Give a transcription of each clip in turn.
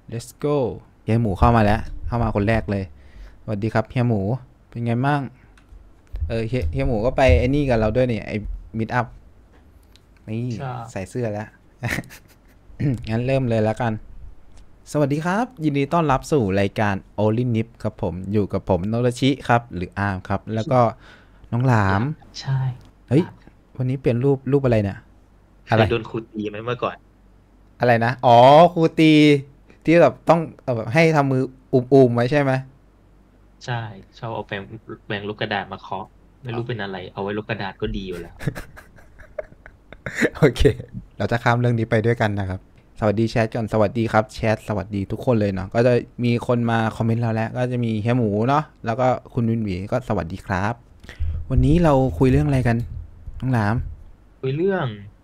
let's go เฮียหมูเข้ามาแล้วเข้ามาคนแรกเลยสวัสดีครับเฮียหมูเป็นไงบ้างเฮียหมูก็ไปไอ้นี่กับเราด้วยนี่ไอ้มิดอัพนี่ใช่ใส่เสื้อแล้ว งั้นเริ่มเลยแล้วกันสวัสดีครับยินดีต้อนรับสู่รายการ Only Nip ครับผมอยู่กับผมโนรชิครับหรืออาร์มครับแล้วก็น้องหลามใช่เฮ้ยวันนี้เปลี่ยนรูปอะไรเนี่ยอะไรเคยโดนครูตีไหมเมื่อก่อนอะไรนะอ๋อครูตีที่แบบต้องแบบให้ทำมืออุมๆไว้ใช่ไหมใช่ชอบเอาแปรงลูกกระดาษมาเคาะไม่รู้เป็นอะไรเอาไว้ลูกกระดาษก็ดีอยู่แล้วโอเค เราจะข้ามเรื่องนี้ไปด้วยกันนะครับ สวัสดีแชทก่อน สวัสดีครับแชท สวัสดีทุกคนเลยเนาะ ก็จะมีคนมาคอมเมนต์เราแล้ว ก็จะมีเฮียหมูเนาะ แล้วก็คุณวินหวีก็สวัสดีครับ วันนี้เราคุยเรื่องอะไรกันน้องหลามคุยเรื่อง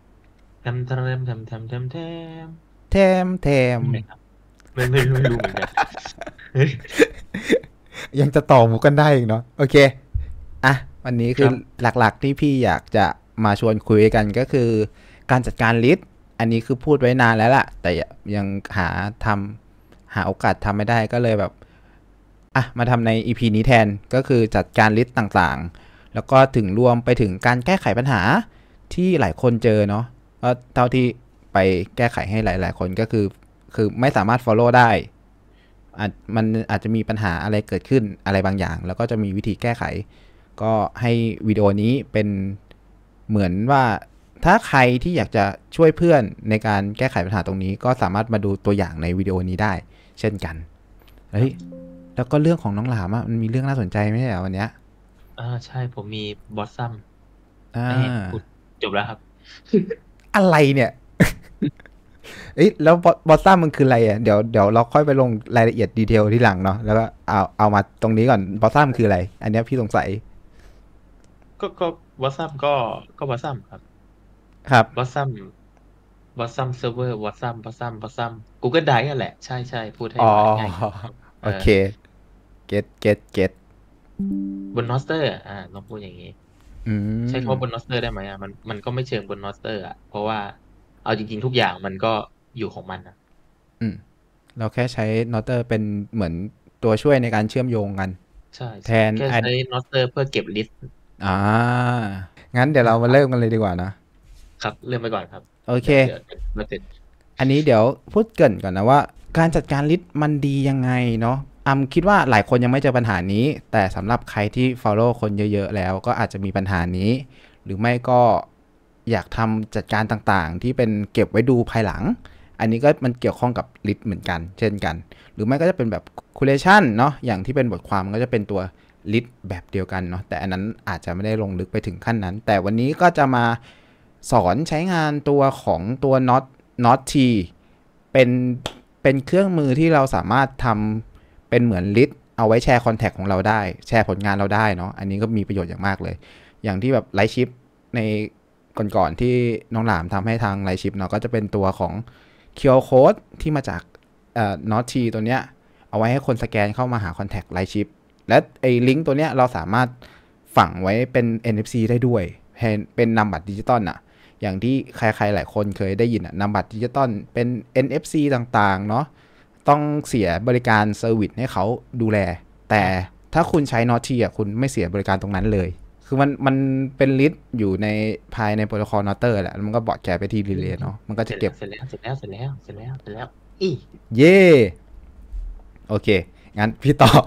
แทมแทมแทมนี่ไงครับไม่รู้เหมือนกันเฮ้ยยังจะต่อหมูกันได้อีกเนาะ โอเค อ่ะ วันนี้คือครับหลักๆที่พี่อยากจะมาชวนคุยกันก็คือการจัดการลิสต์อันนี้คือพูดไว้นานแล้วล่ะแต่ยังหาโอกาสทำไม่ได้ก็เลยแบบอ่ะมาทำใน EP นี้แทนก็คือจัดการลิสต์ต่างๆแล้วก็ถึงรวมไปถึงการแก้ไขปัญหาที่หลายคนเจอเนาะก็เท่าที่ไปแก้ไขให้หลายๆคนก็คือไม่สามารถ follow ได้มันอาจจะมีปัญหาอะไรเกิดขึ้นอะไรบางอย่างแล้วก็จะมีวิธีแก้ไข ก็ให้วิดีโอนี้เป็นเหมือนว่าถ้าใครที่อยากจะช่วยเพื่อนในการแก้ไขปัญหาตรงนี้ก็สามารถมาดูตัวอย่างในวิดีโอนี้ได้เช่นกันเฮ้ยแล้วก็เรื่องของน้องหลามอ่ะมันมีเรื่องน่าสนใจไม่ใช่เหรอวันเนี้ยใช่ผมมีบอสซัมอ่ไม่พูดาจบแล้วครับอะไรเนี่ยเอ้ยแล้วบอสซัมมันคืออะไรอ่ะเดี๋ยวเราค่อยไปลงรายละเอียดดีเทลที่หลังเนาะแล้วก็เอามาตรงนี้ก่อนบอสซัมคืออะไรอันเนี้ยพี่สงสัยก็บอสซัมก็บอสซัมครับครับบอสซัมบอสซัมเซิร์ฟเวอร์บอสซัม Google Drive นั่นแหละใช่พูดให้อ๋อว่าง่ายเออโอเคเก็ตบนนอสเตอร์ลองพูดอย่างนี้อืใช้มคำว่าบนนอสเตอร์ได้ไหมมันก็ไม่เชิงบนนอสเตอร์เพราะว่าเอาจริงๆทุกอย่างมันก็อยู่ของมันอืมเราแค่ใช้ Notter เป็นเหมือนตัวช่วยในการเชื่อมโยงกันใช่แทใช่นแค่ใช้ add นอสเตอร์เพื่อเก็บลิสต์อ่างั้นเดี๋ยวเรามาครับเริ่มกันเลยดีกว่านะครับเริ่มไปก่อนครับโอเคเดี๋ยวมาเสร็จอันนี้เดี๋ยวพูดเกริ่นก่อนนะว่าการจัดการลิสต์มันดียังไงเนาะคิดว่าหลายคนยังไม่เจอปัญหานี้แต่สำหรับใครที่ follow คนเยอะๆแล้วก็อาจจะมีปัญหานี้หรือไม่ก็อยากทำจัดการต่างๆที่เป็นเก็บไว้ดูภายหลังอันนี้ก็มันเกี่ยวข้องกับลิสต์เหมือนกันเช่นกันหรือไม่ก็จะเป็นแบบ collation เนาะอย่างที่เป็นบทความก็จะเป็นตัวลิสต์แบบเดียวกันเนาะแต่อันนั้นอาจจะไม่ได้ลงลึกไปถึงขั้นนั้นแต่วันนี้ก็จะมาสอนใช้งานตัวของตัว not t เป็นเป็นเครื่องมือที่เราสามารถทำเป็นเหมือนลิสต์เอาไว้แชร์คอนแทคของเราได้แชร์ผลงานเราได้เนาะอันนี้ก็มีประโยชน์อย่างมากเลยอย่างที่แบบไลฟ์ชิปในก่อนๆที่น้องหลามทำให้ทางไลฟ์ชิปเนาะก็จะเป็นตัวของ QR Code ที่มาจากnot t ตัวเนี้ยเอาไว้ให้คนสแกนเข้ามาหาคอนแทคไลฟ์ชิปและไอ้ลิงก์ตัวเนี้ยเราสามารถฝังไว้เป็น NFC ได้ด้วยเป็นนามบัตรดิจิตอลอะอย่างที่ใครๆหลายคนเคยได้ยินนามบัตรดิจิตอลเป็น NFC ต่างๆเนาะต้องเสียบริการเซอร์วิสให้เขาดูแลแต่ถ้าคุณใช้ n o t อ่ะคุณไม่เสียบริการตรงนั้นเลยคือมันเป็นลิสต์อยู่ในภายในโปรโตคอล Notter แหละแล้วมันก็บอดแคร์ไปที่รีเลย์เนาะมันก็เสร็จแล้จะเก็บวเสร็จแล้วเสร็จแล้วเสร็จแล้วเสร็จแล้วเสร็จแล้วอีเย่โอเคงั้นพี่ต่อ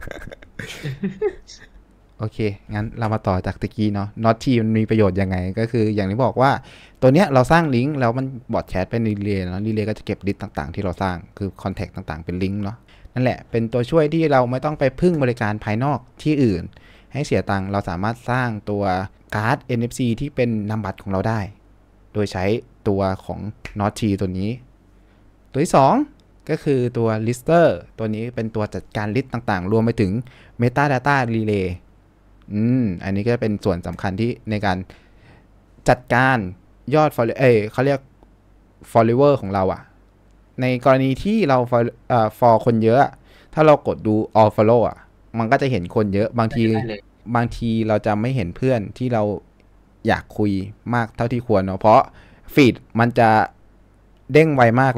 โอเค งั้นเรามาต่อจากตะกี้เนาะ not t มันมีประโยชน์ยังไง ก็คืออย่างที่บอกว่าตัวเนี้ยเราสร้างลิงก์แล้วมันบอดแคสเป็นรีเลย์เนาะรีเลย์ก็จะเก็บลิสต์ต่างๆที่เราสร้างคือคอนแทคต่างๆเป็นลิงก์เนาะนั่นแหละเป็นตัวช่วยที่เราไม่ต้องไปพึ่งบริการภายนอกที่อื่นให้เสียตังค์เราสามารถสร้างตัวการ์ด NFC ที่เป็นนามบัตรของเราได้โดยใช้ตัวของ not t ตัวนี้ตัวที่2ก็คือตัว lister ตัวนี้เป็นตัวจัดการลิสต์ต่างๆรวมไปถึง metadata relay อันนี้ก็เป็นส่วนสำคัญที่ในการจัดการยอด เขาเรียก follower ของเราอะในกรณีที่เราfor คนเยอะถ้าเรากดดู all follow อะมันก็จะเห็นคนเยอะได้เลยบางทีเราจะไม่เห็นเพื่อนที่เราอยากคุยมากเท่าที่ควรเนาะเพราะฟีดมันจะเด้งไวมากเลย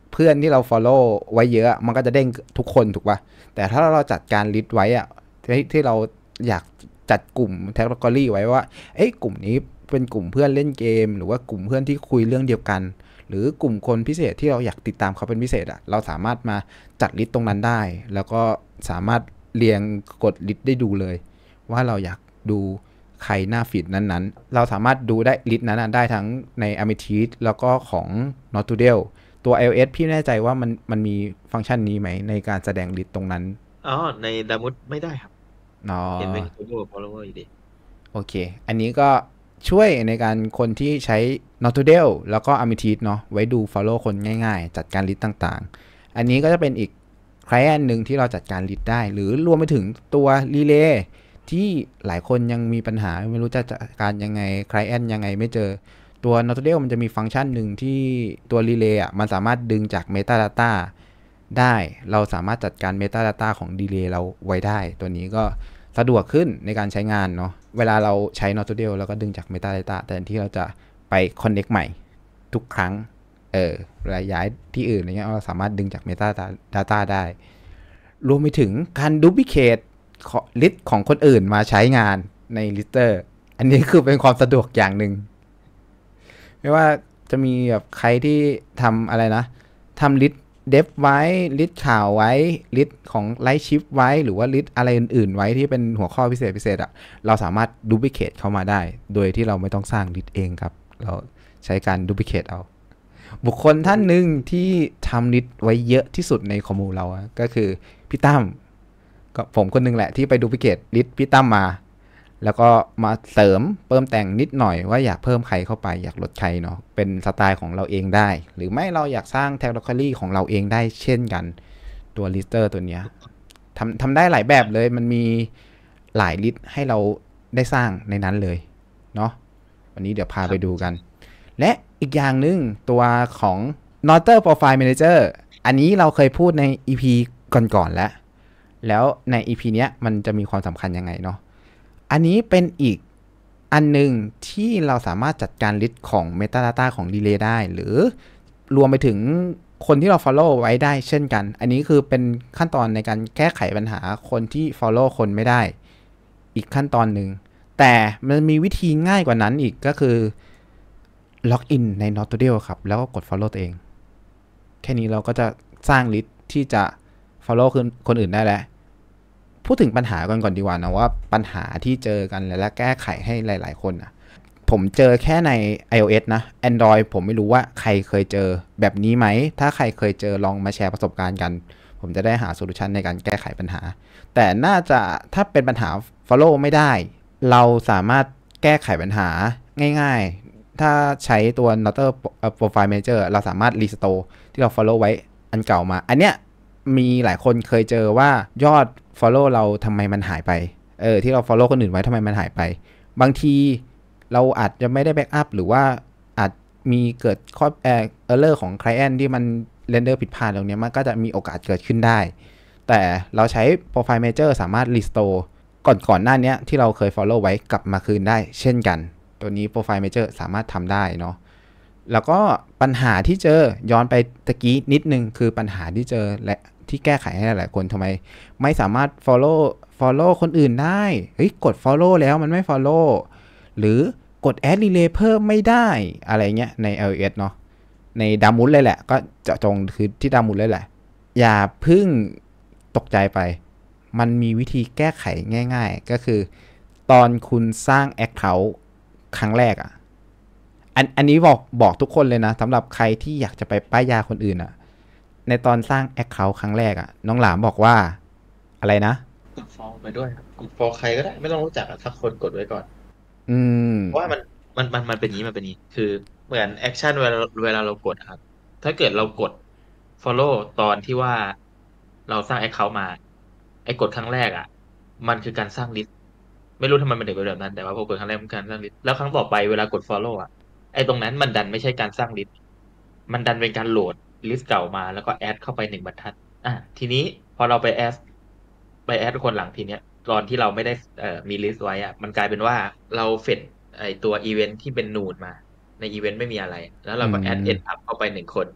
เพื่อนที่เรา follow ไว้เยอะมันก็จะเด้งทุกคนถูกป่ะแต่ถ้าเราจัดการลิสต์ไว้อะที่เราอยากจัดกลุ่ม category ไว้ว่ากลุ่มนี้เป็นกลุ่มเพื่อนเล่นเกมหรือว่ากลุ่มเพื่อนที่คุยเรื่องเดียวกันหรือกลุ่มคนพิเศษที่เราอยากติดตามเขาเป็นพิเศษอะเราสามารถมาจัดลิสต์ตรงนั้นได้แล้วก็สามารถเรียงกดลิสต์ได้ดูเลยว่าเราอยากดูใครหน้าฟีดนั้นๆเราสามารถดูได้ลิสต์นั้นได้ทั้งใน Amethyst แล้วก็ของ Notodale ตัว iOS พี่แน่ใจว่ามันมีฟังก์ชันนี้ไหมในการแสดงลิสต์ตรงนั้นอ๋อในดามุดไม่ได้ครับเนาเห็นเป็นะ global follower อยู่ดีโอเคอันนี้ก็ช่วยในการคนที่ใช้ Notodale แล้วก็ Amethyst เนาะไว้ดู follow คนง่ายๆจัดการลิสต์ต่างๆอันนี้ก็จะเป็นอีก client หนึ่งที่เราจัดการลิสต์ได้หรือรวมไปถึงตัว Relay ที่หลายคนยังมีปัญหาไม่รู้จะจัดการยังไง client ยังไงไม่เจอตัว Notodale มันจะมีฟังก์ชันหนึ่งที่ตัว Relay อ่ะมันสามารถดึงจาก Metadata ได้เราสามารถจัดการ Metadata ของ Relay เราไว้ได้ตัวนี้ก็สะดวกขึ้นในการใช้งานเนาะเวลาเราใช้ Notodale เราก็ดึงจาก Metadata แต่ที่เราจะไป connect ใหม่ทุกครั้งเวลาย้ายที่อื่นอะไรเงี้ยเราสามารถดึงจาก Metadata ได้รวมไปถึงการ duplicate ลิสต์ของคนอื่นมาใช้งานใน Lister อันนี้คือเป็นความสะดวกอย่างหนึ่งไม่ว่าจะมีแบบใครที่ทำอะไรนะทำลิสต์เดฟไว้ลิสต์ข่าวไว้ลิสต์ของไลท์ชิปไว้หรือว่าลิสต์อะไรอื่นๆไว้ที่เป็นหัวข้อพิเศษอะเราสามารถดูพิเคทเข้ามาได้โดยที่เราไม่ต้องสร้างลิสต์เองครับเราใช้การดูพิเคทเอาบุคคลท่านหนึ่งที่ทำลิสต์ไว้เยอะที่สุดในคอมมูเราก็คือพี่ตั้มก็ผมคนนึงแหละที่ไปดูพิเคทลิสต์พี่ตั้มมาแล้วก็มาเสริมเพิ่มแต่งนิดหน่อยว่าอยากเพิ่มใครเข้าไปอยากลดใครเนาะเป็นสไตล์ของเราเองได้หรือไม่เราอยากสร้างแท็กโลคอลี่ของเราเองได้เช่นกันตัวลิสเตอร์ตัวเนี้ยทำได้หลายแบบเลยมันมีหลายลิสต์ให้เราได้สร้างในนั้นเลยเนาะวันนี้เดี๋ยวพาไปดูกันและอีกอย่างหนึ่งตัวของ Notter Profile Manager อันนี้เราเคยพูดใน EP ก่อนๆแล้วใน EP เนี้ยมันจะมีความสำคัญยังไงเนาะอันนี้เป็นอีกอันหนึ่งที่เราสามารถจัดการลิสต์ของ Metadata ของ Relay ได้หรือรวมไปถึงคนที่เรา follow ไว้ได้เช่นกันอันนี้คือเป็นขั้นตอนในการแก้ไขปัญหาคนที่ follow คนไม่ได้อีกขั้นตอนหนึ่งแต่มันมีวิธีง่ายกว่านั้นอีกก็คือล็อกอินใน Notodale ครับแล้วก็กด follow ตัวเองแค่นี้เราก็จะสร้างลิสต์ที่จะ follow คนอื่นได้แล้วพูดถึงปัญหาก่อนดีกว่านะว่าปัญหาที่เจอกันและแก้ไขให้หลายๆคนนะผมเจอแค่ใน iOS นะ Android ผมไม่รู้ว่าใครเคยเจอแบบนี้ไหมถ้าใครเคยเจอลองมาแชร์ประสบการณ์กันผมจะได้หาโซลูชันในการแก้ไขปัญหาแต่น่าจะถ้าเป็นปัญหา follow ไม่ได้เราสามารถแก้ไขปัญหาง่ายๆถ้าใช้ตัว Nutter Profile Manager เราสามารถ restore ที่เรา follow ไว้อันเก่ามาอันเนี้ยมีหลายคนเคยเจอว่ายอด follow เราทำไมมันหายไปที่เรา follow คนอื่นไว้ทำไมมันหายไปบางทีเราอาจจะไม่ได้แบ็กอัพหรือว่าอาจมีเกิดข้อerror ของ client ที่มัน render ผิดพลาดตรงนี้มันก็จะมีโอกาสเกิดขึ้นได้แต่เราใช้ profile manager สามารถ restore ก่อนหน้านี้ที่เราเคย follow ไว้กลับมาคืนได้เช่นกันตัวนี้ profile manager สามารถทำได้เนาะแล้วก็ปัญหาที่เจอย้อนไปตะกี้นิดนึงคือปัญหาที่เจอและที่แก้ไขให้หลายคนทำไมไม่สามารถ follow คนอื่นได้กด follow แล้วมันไม่ follow หรือกด add relay เพิ่มไม่ได้อะไรเงี้ยใน iOS เนาะในดามุดเลยแหละก็เจาะจงคือที่ดามุดเลยแหละอย่าพึ่งตกใจไปมันมีวิธีแก้ไขง่ายๆก็คือตอนคุณสร้าง account ครั้งแรกอันนี้บอกทุกคนเลยนะสำหรับใครที่อยากจะไปป้ายยาคนอื่นในตอนสร้าง account ครั้งแรกน้องหลามบอกว่าอะไรนะกดฟอลไปด้วยครับกดฟอลใครก็ได้ไม่ต้องรู้จักสักคนกดไว้ก่อนอืมเพราะว่ามันเป็นอย่างนี้มันเป็นอย่างนี้คือเหมือนแอคชั่นเวลาเรากดครับถ้าเกิดเรากด follow ตอนที่ว่าเราสร้าง account มาไอ้กดครั้งแรกมันคือการสร้างลิสต์ไม่รู้ทำไมมันถึงเป็นแบบนั้นแต่ว่าพอกดครั้งแรกมันการสร้างลิสต์แล้วครั้งต่อไปเวลากด follow ไอ้ตรงนั้นมันดันไม่ใช่การสร้างลิสต์มันดันเป็นการโหลดลิสต์เก่ามาแล้วก็แอดเข้าไป1 บรรทัดทีนี้พอเราไปแอดคนหลังทีเนี้ยตอนที่เราไม่ได้มีลิสต์ไว้มันกลายเป็นว่าเราเฟดไอตัวอีเวนท์ที่เป็นนูดมาในอีเวนต์ไม่มีอะไรแล้วเราอืก็แอดมเอ็นอัพเข้าไป1 คน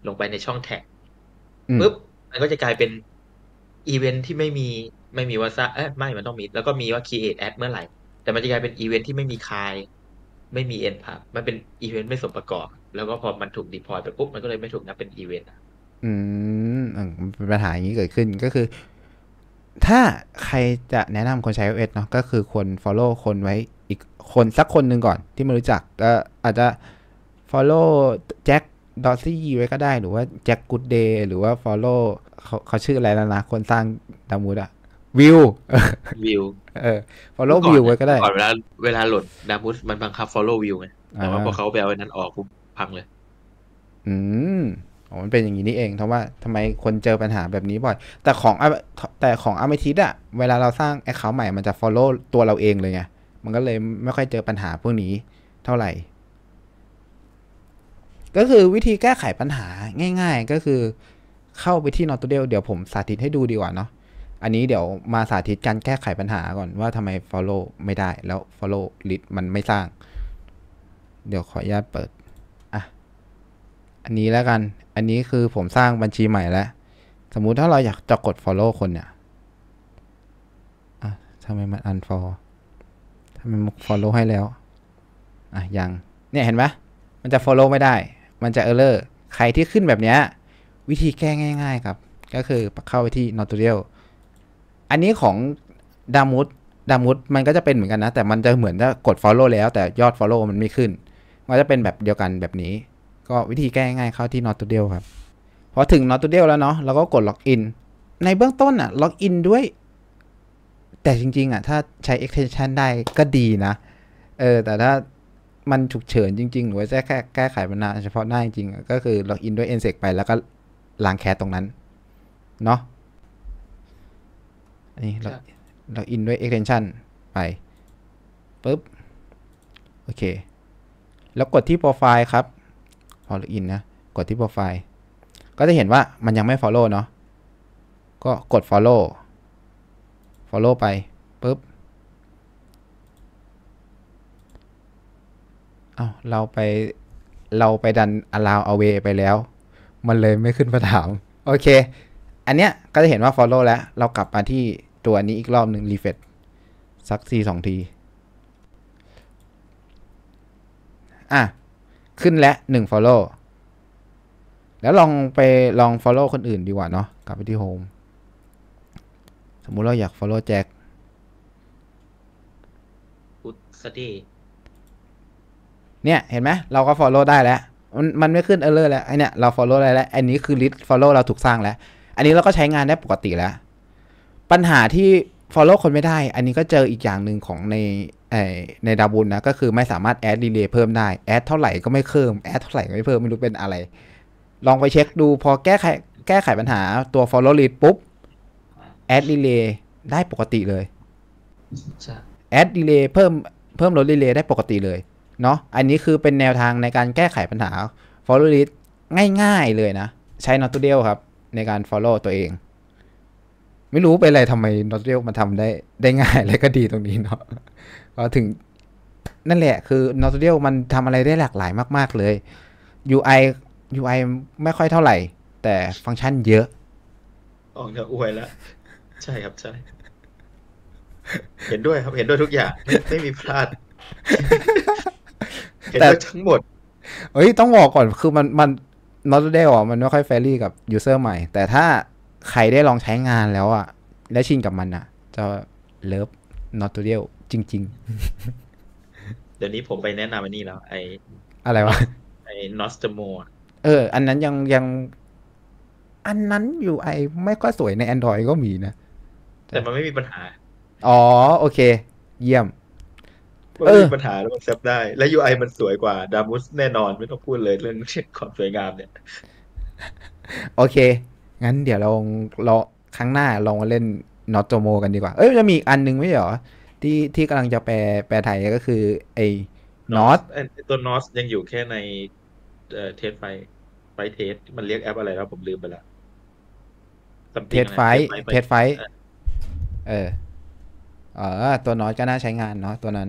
ลงไปในช่องแท็กอืมปุ๊บมันก็จะกลายเป็นอีเวนท์ที่ไม่มีว่าไม่มันต้องมีแล้วก็มีว่า create ad เมื่อไหร่แต่มันจะกลายเป็นอีเวนท์ที่ไม่มีคายไม่มี end pub มันเป็นอีเวนต์ไม่สมประกอบแล้วก็พอมันถูก deploy ไปปุ๊บมันก็เลยไม่ถูกนับเป็นอีเวนต์อืมันเป็นปัญหาอย่างนี้เกิดขึ้นก็คือถ้าใครจะแนะนำคนใช้ iOS เนาะก็คือควร follow คนไว้อีกคนสักคนหนึ่งก่อนที่ไม่รู้จักก็อาจจะ follow แจ็คดอซี่ไว้ก็ได้หรือว่าแจ็คกูดเดย์หรือว่า follow เขาชื่ออะไรแล้วนะคนสร้างดามูดอะวิววิวเออ follow เมื่อก่อวินนะวไว้ก็ได้เมื่อก่อนเวลาโหลดดามุสมันบังคับ follow view ไงอ่แต่ว่าพอเขาาไปเอาอันนั้นออกปุ๊บพังเลยอืมอ๋อมันเป็นอย่างนี้นี่เองเพราะว่าทำไมคนเจอปัญหาแบบนี้บ่อยแต่ของอเมทิสอะเวลาเราสร้าง account ใหม่มันจะ follow ตัวเราเองเลยไงมันก็เลยไม่ค่อยเจอปัญหาพวกนี้เท่าไหร่ก็คือวิธีแก้ไขปัญหาง่ายๆก็คือเข้าไปที่ Notodale เดี๋ยวผมสาธิตให้ดูดีกว่าเนาะอันนี้เดี๋ยวมาสาธิตการแก้ไขปัญหาก่อนว่าทำไม follow ไม่ได้แล้ว follow list มันไม่สร้างเดี๋ยวขออนุญาตเปิดอ่ะอันนี้แล้วกันอันนี้คือผมสร้างบัญชีใหม่แล้วสมมุติถ้าเราอยากจะกด follow คนเนี่ยอ่ะทำไมมัน unfollow ทำไมมัน follow ให้แล้วอ่ะยังเนี่ยเห็นไหมมันจะ follow ไม่ได้มันจะ error ใครที่ขึ้นแบบเนี้ยวิธีแก้ง่ายๆครับก็คือเข้าไปที่ Notodale อันนี้ของดามุดมันก็จะเป็นเหมือนกันนะแต่มันจะเหมือนจะกด follow แล้วแต่ยอด follow มันไม่ขึ้นมันจะเป็นแบบเดียวกันแบบนี้ก็วิธีแก้ง่ายเข้าที่ Notodale ครับพอถึง Notodale แล้วเนาะเราก็กด login ในเบื้องต้นอะ login ด้วยแต่จริงๆอะถ้าใช้ extension ได้ก็ดีนะแต่ถ้ามันฉุกเฉินจริงๆหรือว่าจะแค่แก้ไขปัญหาเฉพาะหน้าจริงๆก็คือ login ด้วย nsec ไปแล้วก็ล้างแคสตรงนั้นเนาะอันนี้เราอินด้วย extension ไปปุ๊บโอเคแล้วกดที่ profile ครับพอเราอินนะกดที่ profile ก็จะเห็นว่ามันยังไม่ follow เนาะก็กด follow ไปปุ๊บเราไปดัน allow away ไปแล้วมันเลยไม่ขึ้นมาถามโอเคอันเนี้ยก็จะเห็นว่า follow แล้วเรากลับมาที่ตัวนี้อีกรอบหนึ่ง refresh สัก2 ทีอ่ะขึ้นแล้ว1 follow แล้วลอง follow คนอื่นดีกว่าเนาะกลับไปที่ home สมมุติเราอยาก follow แจ็คพุทสตีเนี่ยเห็นไหมเราก็ follow ได้แล้วมันไม่ขึ้น error แล้วไอเนี่ยเรา follow ได้แล้วอันนี้คือ list follow เราถูกสร้างแล้วอันนี้เราก็ใช้งานได้ปกติแล้วปัญหาที่ follow คนไม่ได้อันนี้ก็เจออีกอย่างหนึ่งของในดาบุนนะก็คือไม่สามารถ add relay เพิ่มได้ add เท่าไหร่ก็ไม่เพิ่ม add เท่าไหร่ก็ไม่เพิ่มไม่รู้เป็นอะไรลองไปเช็คดูพอแก้ไขปัญหาตัว follow lead ปุ๊บ add relay ได้ปกติเลยใช่ add relay เพิ่มลด relay ได้ปกติเลยเนาะอันนี้คือเป็นแนวทางในการแก้ไขปัญหา follow lead ง่ายๆเลยนะใช้ Notodale ครับในการ follow ตัวเองไม่รู้เป็นอะไรทำไม Notodale มันทำได้ง่ายและก็ดีตรงนี้เนาะก็ถึงนั่นแหละคือ Notodale มันทำอะไรได้หลากหลายมากๆเลย UI ไม่ค่อยเท่าไหร่แต่ฟังก์ชันเยอะออกจะอวยแล้วใช่ครับใช่เห็นด้วยครับเห็นด้วยทุกอย่างไม่มีพลาดเห็นแต่ด้วยทั้งหมดเอ้ยต้องบอกก่อนคือมัน Notodale อ่ะมันไม่ค่อยเฟรนลี่กับ user ใหม่แต่ถ้าใครได้ลองใช้งานแล้วอ่ะและชินกับมันอ่ะจะเลิฟ Notodale จริงเดี๋ยวนี้ผมไปแนะนำอันนี้แล้วๆอะไรวะนอสนอสเตโมอันนั้นยังอันนั้น UI ไม่ค่อยสวยใน Android ก็มีนะแต่มันไม่มีปัญหาอ๋อโอเคเยี่ยมมันเออไม่มีปัญหาแล้วมันเซฟได้และ UI มันสวยกว่าดามุสแน่นอนไม่ต้องพูดเลยเรื่องความสวยงามเนี่ยโอเคงั้นเดี๋ยวเราครั้งหน้าลองมาเล่น Notomo กันดีกว่าจะมีอีกอันนึงไม่ใช่เหรอที่กำลังจะแปลไทยก็คือไอ้นอส Not ตัวนอสยังอยู่แค่ในเทสไฟเทสมันเรียกแอปอะไรแล้วผมลืมไปแล้วซัมติง Test อะไรเทส Flight ไฟไป Test Flight เออตัว Not ก็น่าใช้งานเนาะตัวนั้น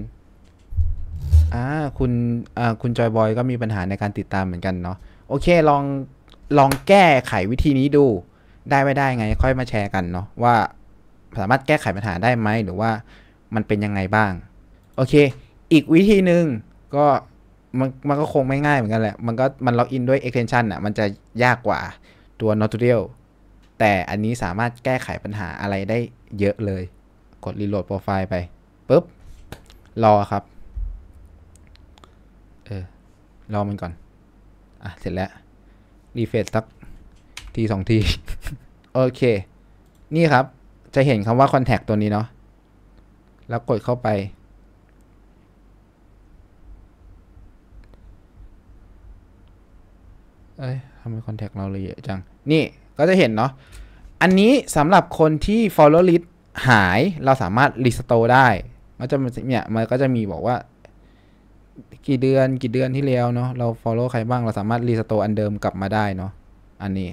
อ่าคุณคุณจอยบอยก็มีปัญหาในการติดตามเหมือนกันเนาะโอเคลองลองแก้ไขวิธีนี้ดูได้ไม่ได้ไงค่อยมาแชร์กันเนาะว่าสามารถแก้ไขปัญหาได้ไหมหรือว่ามันเป็นยังไงบ้างโอเคอีกวิธีหนึ่งก็มันก็คงไม่ง่ายเหมือนกันแหละมันล็อกอินด้วย extension อ่ะมันจะยากกว่าตัว Notarial แต่อันนี้สามารถแก้ไขปัญหาอะไรได้เยอะเลยกด reload profile ไปปุ๊บรอครับรอมันก่อนเสร็จแล้วรีเฟรชสักที2 ทีโอเคนี่ครับจะเห็นคำว่า contact ตัวนี้เนาะแล้วกดเข้าไปทำไม contact เราเลยเยอะจังนี่ก็จะเห็นเนาะอันนี้สำหรับคนที่ follow list หายเราสามารถ restore ได้มันก็จะมีบอกว่ากี่เดือนที่แล้วเนาะเรา follow ใครบ้างเราสามารถ restore อันเดิมกลับมาได้เนาะอันนี้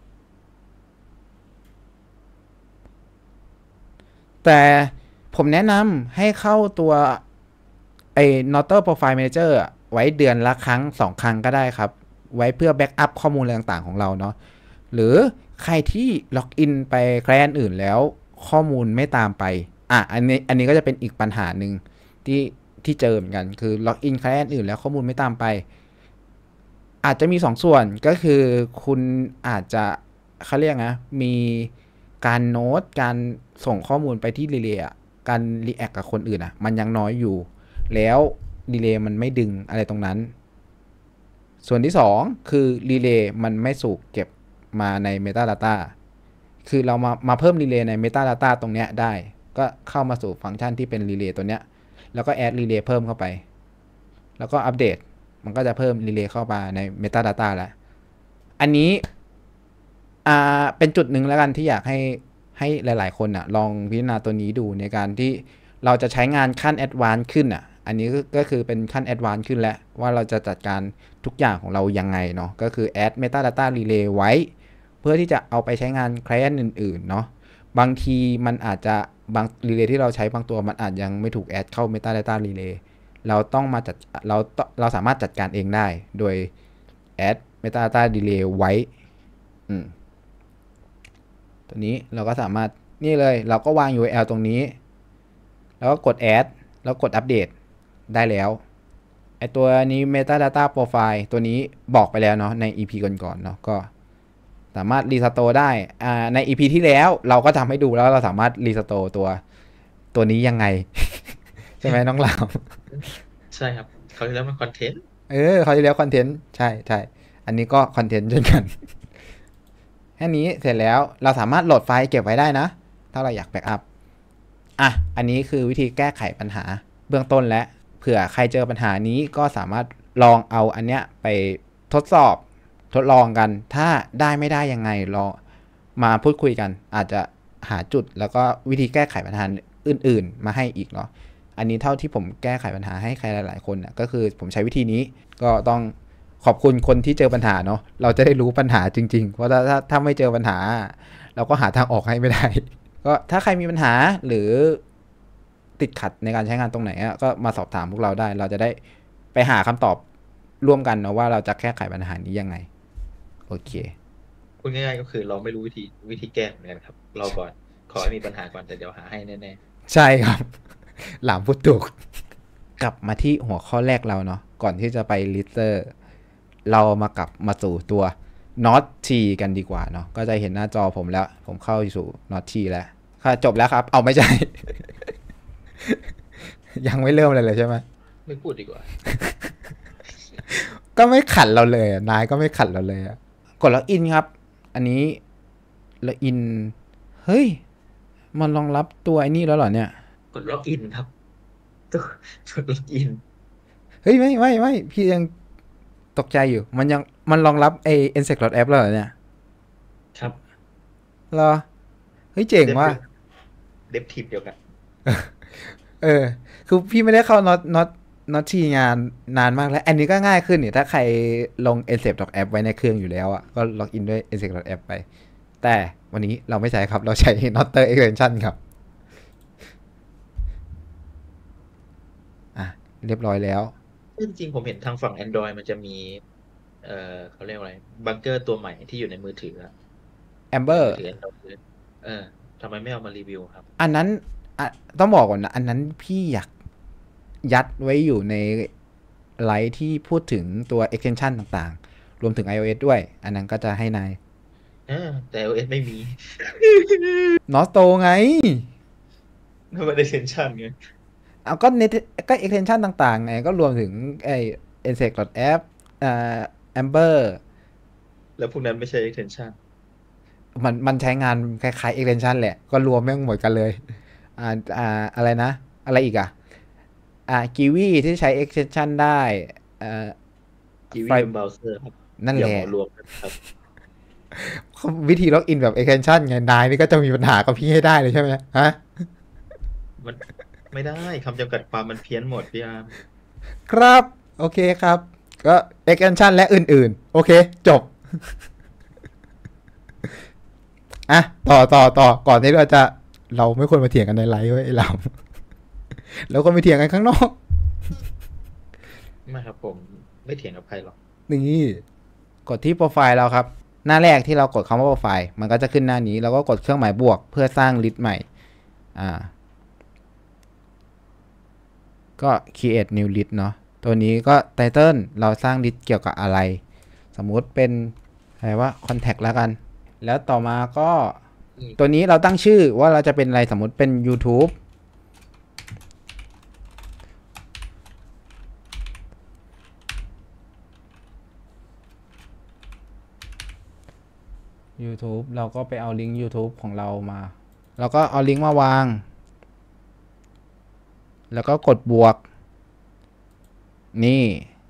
แต่ผมแนะนำให้เข้าตัวNotar Profile Manager ไว้เดือนละครั้ง2 ครั้งก็ได้ครับไว้เพื่อแบ็กอัพข้อมูลอะไรต่างๆของเราเนาะหรือใครที่ล็อกอินไปแคลนอื่นแล้วข้อมูลไม่ตามไปอันนี้ก็จะเป็นอีกปัญหาหนึ่งที่เจอเหมือนกันคือล็อกอินแคลนอื่นแล้วข้อมูลไม่ตามไปอาจจะมี2 ส่วนก็คือคุณอาจจะเขาเรียกนะมีการโน้ตการส่งข้อมูลไปที่รีเลย์การรีแอคกับคนอื่นมันยังน้อยอยู่แล้วรีเลย์มันไม่ดึงอะไรตรงนั้นส่วนที่2คือรีเลย์มันไม่สูกเก็บมาใน Metadata คือเรามาเพิ่มรีเลย์ใน Metadata ตรงเนี้ยได้ก็เข้ามาสู่ฟังก์ชันที่เป็นรีเลย์ตัวเนี้ยแล้วก็แอดรีเลย์เพิ่มเข้าไปแล้วก็อัปเดตมันก็จะเพิ่มรีเลย์เข้ามาใน Metadata แล้วอันนี้เป็นจุดหนึ่งแล้วกันที่อยากให้หลายๆคนลองพิจารณาตัวนี้ดูในการที่เราจะใช้งานขั้น Advanced ขึ้นอันนี้ก็คือเป็นขั้น Advanced ขึ้นแล้วว่าเราจะจัดการทุกอย่างของเรายังไงเนาะก็คือ add metadata relay ไว้เพื่อที่จะเอาไปใช้งาน client อื่นๆเนาะบางทีมันอาจจะบาง relay ที่เราใช้บางตัวมันอาจยังไม่ถูก add เข้า metadata relay เราต้องมาจัดเราสามารถจัดการเองได้โดย add metadata relay ไว้ตัวนี้เราก็สามารถนี่เลยเราก็วาง URL ตรงนี้แล้วก็กด add แล้วกดอัปเดตได้แล้วตัวนี้ metadata profile ตัวนี้บอกไปแล้วเนาะใน EP ก่อนๆเนาะก็สามารถ restore ได้ใน EP ที่แล้วเราก็ทำให้ดูแล้วเราสามารถ restore ตัวนี้ยังไง ใช่ไหมน้องเหลาใช่ครับเขาจะเรียกว่าคอนเทนต์เขาจะเรียกคอนเทนต์ใช่อันนี้ก็คอนเทนต์เช่นกันแค่นี้เสร็จแล้วเราสามารถโหลดไฟล์เก็บไว้ได้นะถ้าเราอยากแบ็กอัพอันนี้คือวิธีแก้ไขปัญหาเบื้องต้นและเผื่อใครเจอปัญหานี้ก็สามารถลองเอาอันเนี้ยไปทดลองกันถ้าได้ไม่ได้ยังไงลองมาพูดคุยกันอาจจะหาจุดแล้วก็วิธีแก้ไขปัญหาอื่นๆมาให้อีกเนาะอันนี้เท่าที่ผมแก้ไขปัญหาให้ใครหลายๆคนก็คือผมใช้วิธีนี้ก็ต้องขอบคุณคนที่เจอปัญหาเนาะเราจะได้รู้ปัญหาจริงๆเพราะถ้าไม่เจอปัญหาเราก็หาทางออกให้ไม่ได้ก็ถ้าใครมีปัญหาหรือติดขัดในการใช้งานตรงไหนก็มาสอบถามพวกเราได้เราจะได้ไปหาคำตอบร่วมกันนะว่าเราจะแก้ไขปัญหานี้ยังไงโอเคพูดง่ายๆก็คือเราไม่รู้วิธีแก้เหมือนกันครับเราก่อนขอให้มีปัญหาก่อนแต่เดี๋ยวหาให้แน่ๆใช่ครับหลามพูดถูกกลับมาที่หัวข้อแรกเราเนาะก่อนที่จะไปลิสเตอร์เรามาสู่ตัว Not T กันดีกว่าเนาะก็จะเห็นหน้าจอผมแล้วผมเข้าสู่ Not T แล้วค่ะจบแล้วครับเอาไม่ใช่ ยังไม่เริ่มเลยใช่ไหมไม่พูดดีกว่าก็ไม่ขัดเราเลยนายก็ไม่ขัดเราเลยกดล็อกอินครับอันนี้ล็อกอินเฮ้ยมันรองรับตัวไอ้นี่แล้วเหรอเนี่ยกดล็อกอินครับกดล็อกอินเฮ้ยไม่พี่ยังตกใจอยู่มันรองรับinsect.app แล้วเหรอเนี่ยครับเหรอเฮ้ยเจ๋งว่ะเดฟทีมเดียวกันคือพี่ไม่ได้เข้า not ทีงานนานมากแล้วอันนี้ก็ง่ายขึ้นนี่ถ้าใครลง insect.app ไว้ในเครื่องอยู่แล้วก็ล็อกอินด้วย insect.app ไปแต่วันนี้เราไม่ใช้ครับเราใช้ Notar extension ครับเรียบร้อยแล้วจริงๆผมเห็นทางฝั่ง Android มันจะมีเขาเรียกว่าอะไรบังเกอร์ตัวใหม่ที่อยู่ในมือถืออะในมือ Amber ถือ Android เออทำไมไม่เอามารีวิวครับอันนั้นอ่ะต้องบอกก่อนนะอันนั้นพี่อยากยัดไว้อยู่ในไลท์ที่พูดถึงตัว extension ต่างๆรวมถึง iOS ด้วยอันนั้นก็จะให้นายแต่ iOS ไม่มีนอสโตไงไม่ได้เซนชั่นไงเอาก็ net ก็ extension ต่างๆไงก็รวมถึงไอ้ insect.app อ่า Amber แล้วพวกนั้นไม่ใช่ extension มันใช้งานคล้ายๆ extension แหละก็รวมแม่งหมดกันเลยอ่าอะไรนะอะไรอีกอ่ะKiwi ที่ใช้ extension ได้อ่า Kiwi ไฟเป็นเบราว์เซอร์ครับอย่านั่นแหละเหมารวมนะครับวิธีล็อกอินแบบ extension ไงนายนี่ก็จะมีปัญหากับพี่ให้ได้เลยใช่ไหมฮะมันไม่ได้คำจำกัดความมันเพี้ยนหมดพี่อาร์มครับโอเคครับก็ extension และอื่นๆโอเคจบอ่ะต่อก่อนที่เราไม่ควรมาเถียงกันในไลฟ์ไว้ไอ้เราแล้วก็ไปเถียงกันข้างนอกไม่ครับผมไม่เถียงกับใครหรอกนี่กดที่โปรไฟล์เราครับหน้าแรกที่เรากดคำว่าโปรไฟล์มันก็จะขึ้นหน้านี้แล้วก็กดเครื่องหมายบวกเพื่อสร้างลิสต์ใหม่อ่าก็ create new list เนาะตัวนี้ก็ title เราสร้างลิสต์เกี่ยวกับอะไรสมมุติเป็นอะไรว่า contact แล้วกันแล้วต่อมาก็ตัวนี้เราตั้งชื่อว่าเราจะเป็นอะไรสมมุติเป็น YouTube YouTube เราก็ไปเอาลิงก์ YouTube ของเรามาแล้วก็เอาลิงก์มาวางแล้วก็กดบวกนี่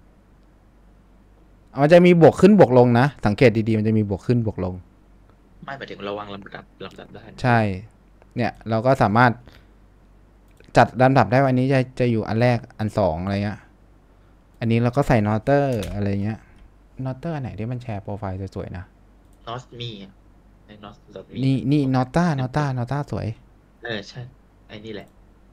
มันจะมีบวกขึ้นบวกลงนะสังเกตดีๆมันจะมีบวกขึ้นบวกลงไม่หมายถึงระวังลำดับได้ใช่เนี่ยเราก็สามารถจัดลำดับได้วันนี้จะอยู่อันแรกอันสองอะไรเงี้ยอันนี้เราก็ใส่นอเตอร์อะไรเงี้ยนอเตอร์อันไหนที่มันแชร์โปรไฟล์สวยๆนะ not me ไอ้ not me นี่นอต้าสวยใช่ไอ้นี่แหละ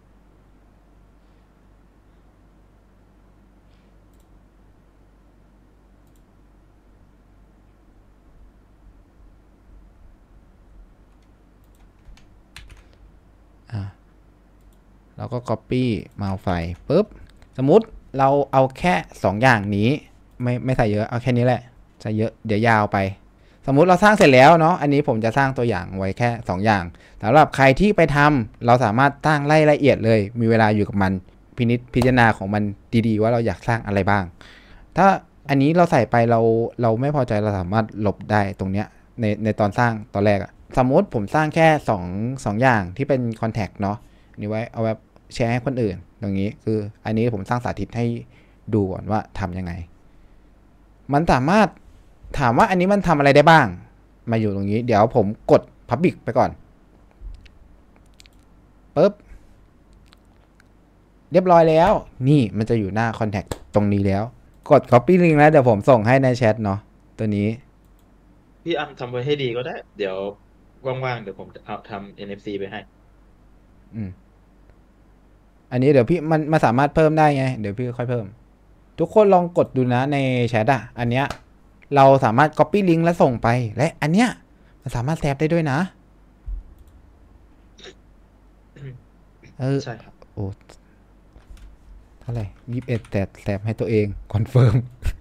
เราก็ Copy มาเอาไฟล์ปุ๊บสมมุติเราเอาแค่2อย่างนี้ไม่ใส่เยอะเอาแค่นี้แหละใส่เยอะเดี๋ยวยาวไปสมมุติเราสร้างเสร็จแล้วเนาะอันนี้ผมจะสร้างตัวอย่างไว้แค่2อย่างสำหรับใครที่ไปทำเราสามารถตั้งไล่ละเอียดเลยมีเวลาอยู่กับมันพินิจพิจารณาของมันดีๆว่าเราอยากสร้างอะไรบ้างถ้าอันนี้เราใส่ไปเราไม่พอใจเราสามารถลบได้ตรงเนี้ยในตอนสร้างตอนแรกอะสมมติผมสร้างแค่2อย่างที่เป็น contact เนาะนี่ไว้เอาไว้แชร์ให้คนอื่นตรงนี้คืออันนี้ผมสร้างสาธิตให้ดูก่อนว่าทำยังไงมันสามารถถามว่าอันนี้มันทำอะไรได้บ้างมาอยู่ตรงนี้เดี๋ยวผมกด Public ไปก่อนปึ๊บเรียบร้อยแล้วนี่มันจะอยู่หน้า Contact ตรงนี้แล้วกด Copy Link แล้วเดี๋ยวผมส่งให้ในแชทเนาะตัวนี้พี่อัมทำไว้ให้ดีก็ได้เดี๋ยวว่างๆเดี๋ยวผมเอาทำ NFC ไปให้อืมอันนี้เดี๋ยวพี่มันสามารถเพิ่มได้ไงเดี๋ยวพี่ค่อยเพิ่มทุกคนลองกดดูนะในแชทอะอันเนี้ยเราสามารถ Copy Link แล้วส่งไปและอันเนี้ยมันสามารถแซฟได้ด้วยนะใช่ครับโอ้เท่าไหร่21แต่แซฟให้ตัวเองคอนเฟิร์ม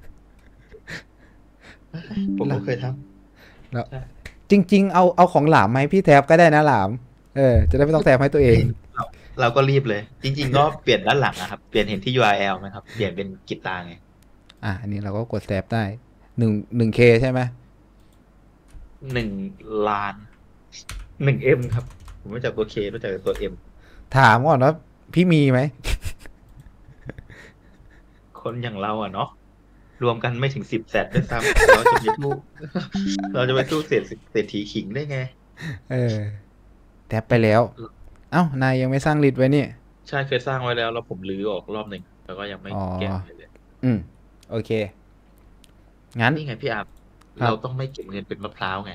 ผมก็เคยทแล้วำจริงๆเอาของหลามไหมพี่แซฟก็ได้นะหลามจะได้ไม่ต้องแซฟให้ตัวเองเราก็รีบเลยจริงๆก็เปลี่ยนด้านหลังนะครับเปลี่ยนเห็นที่ URL ไหมครับเปลี่ยนเป็นกีตาร์ไงอันนี้เราก็กดแซฟได้1K ใช่ไหม 1 ล้าน1Mครับผมรู้จักตัว K รู้จักตัว M ถามก่อนว่าพี่มีไหมคนอย่างเราเนาะรวมกันไม่ถึง10 แสนด้วยซ้ำเราจะไปสู้เศรษฐีขิงได้ไงแซฟไปแล้วเอ้านายยังไม่สร้างลิสต์ไว้นี่ใช่เคยสร้างไว้แล้วผมรื้อออกรอบหนึ่งแล้วก็ยังไม่แก้เลยโอเคงั้นนี่ไงพี่อาบเราต้องไม่เก็บเงินเป็นมะพร้าวไง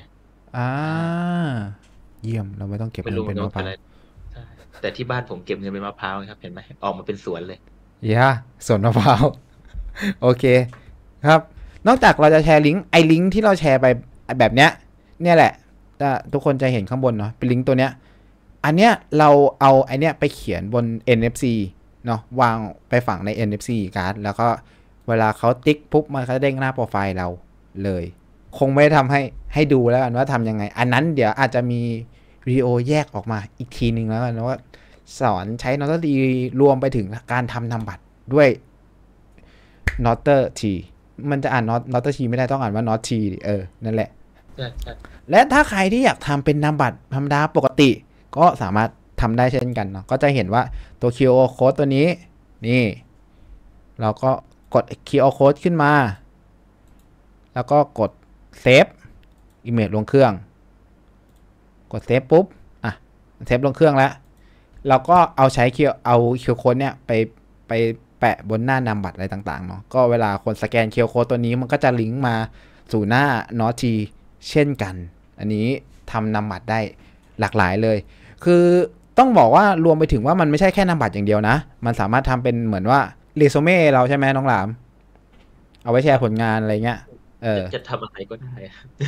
เยี่ยมเราไม่ต้องเก็บเงินเป็นมะพร้าวแต่ที่บ้านผมเก็บเงินเป็นมะพร้าวครับเห็นไหมออกมาเป็นสวนเลยสวนมะพร้าวโอเคครับนอกจากเราจะแชร์ลิงก์ลิงก์ที่เราแชร์ไปแบบเนี้ยเนี่ยแหละทุกคนจะเห็นข้างบนเนาะเป็นลิงก์ตัวเนี้ยอันเนี้ยเราเอาไอเนี้ยไปเขียนบน NFC เนาะวางไปฝังใน NFC การ์ดแล้วก็เวลาเขาติ๊กปุ๊บมันก็เด้งหน้าโปรไฟล์เราเลยคงไม่ทำให้ดูแล้วกันว่าทำยังไงอันนั้นเดี๋ยวอาจจะมีวิดีโอแยกออกมาอีกทีนึงแล้วกันว่าสอนใช้ Notter T รวมไปถึงการทำนามบัตรด้วย Notter T มันจะอ่าน Notter T ไม่ได้ต้องอ่านว่า Not T นั่นแหละและถ้าใครที่อยากทำเป็นนามบัตรธรรมดาปกติก็สามารถทำได้เช่นกันเนาะก็จะเห็นว่าตัว QR code ตัวนี้นี่เราก็กด QR code ขึ้นมาแล้วก็กดเซฟอิเมจลงเครื่องกดเซฟปุ๊บเซฟลงเครื่องแล้วเราก็เอาQR code เนี่ยไปแปะบนหน้านามบัตรอะไรต่างๆเนาะก็เวลาคนสแกน QR code ตัวนี้มันก็จะลิงก์มาสู่หน้า Not T เช่นกันอันนี้ทำนามบัตรได้หลากหลายเลยคือต้องบอกว่ารวมไปถึงว่ามันไม่ใช่แค่นามบัตรอย่างเดียวนะมันสามารถทำเป็นเหมือนว่าเรซูเม่เราใช่ไหมน้องหลามเอาไว้แชร์ผลงานอะไรเงี้ยจะทำอะไรก็ได้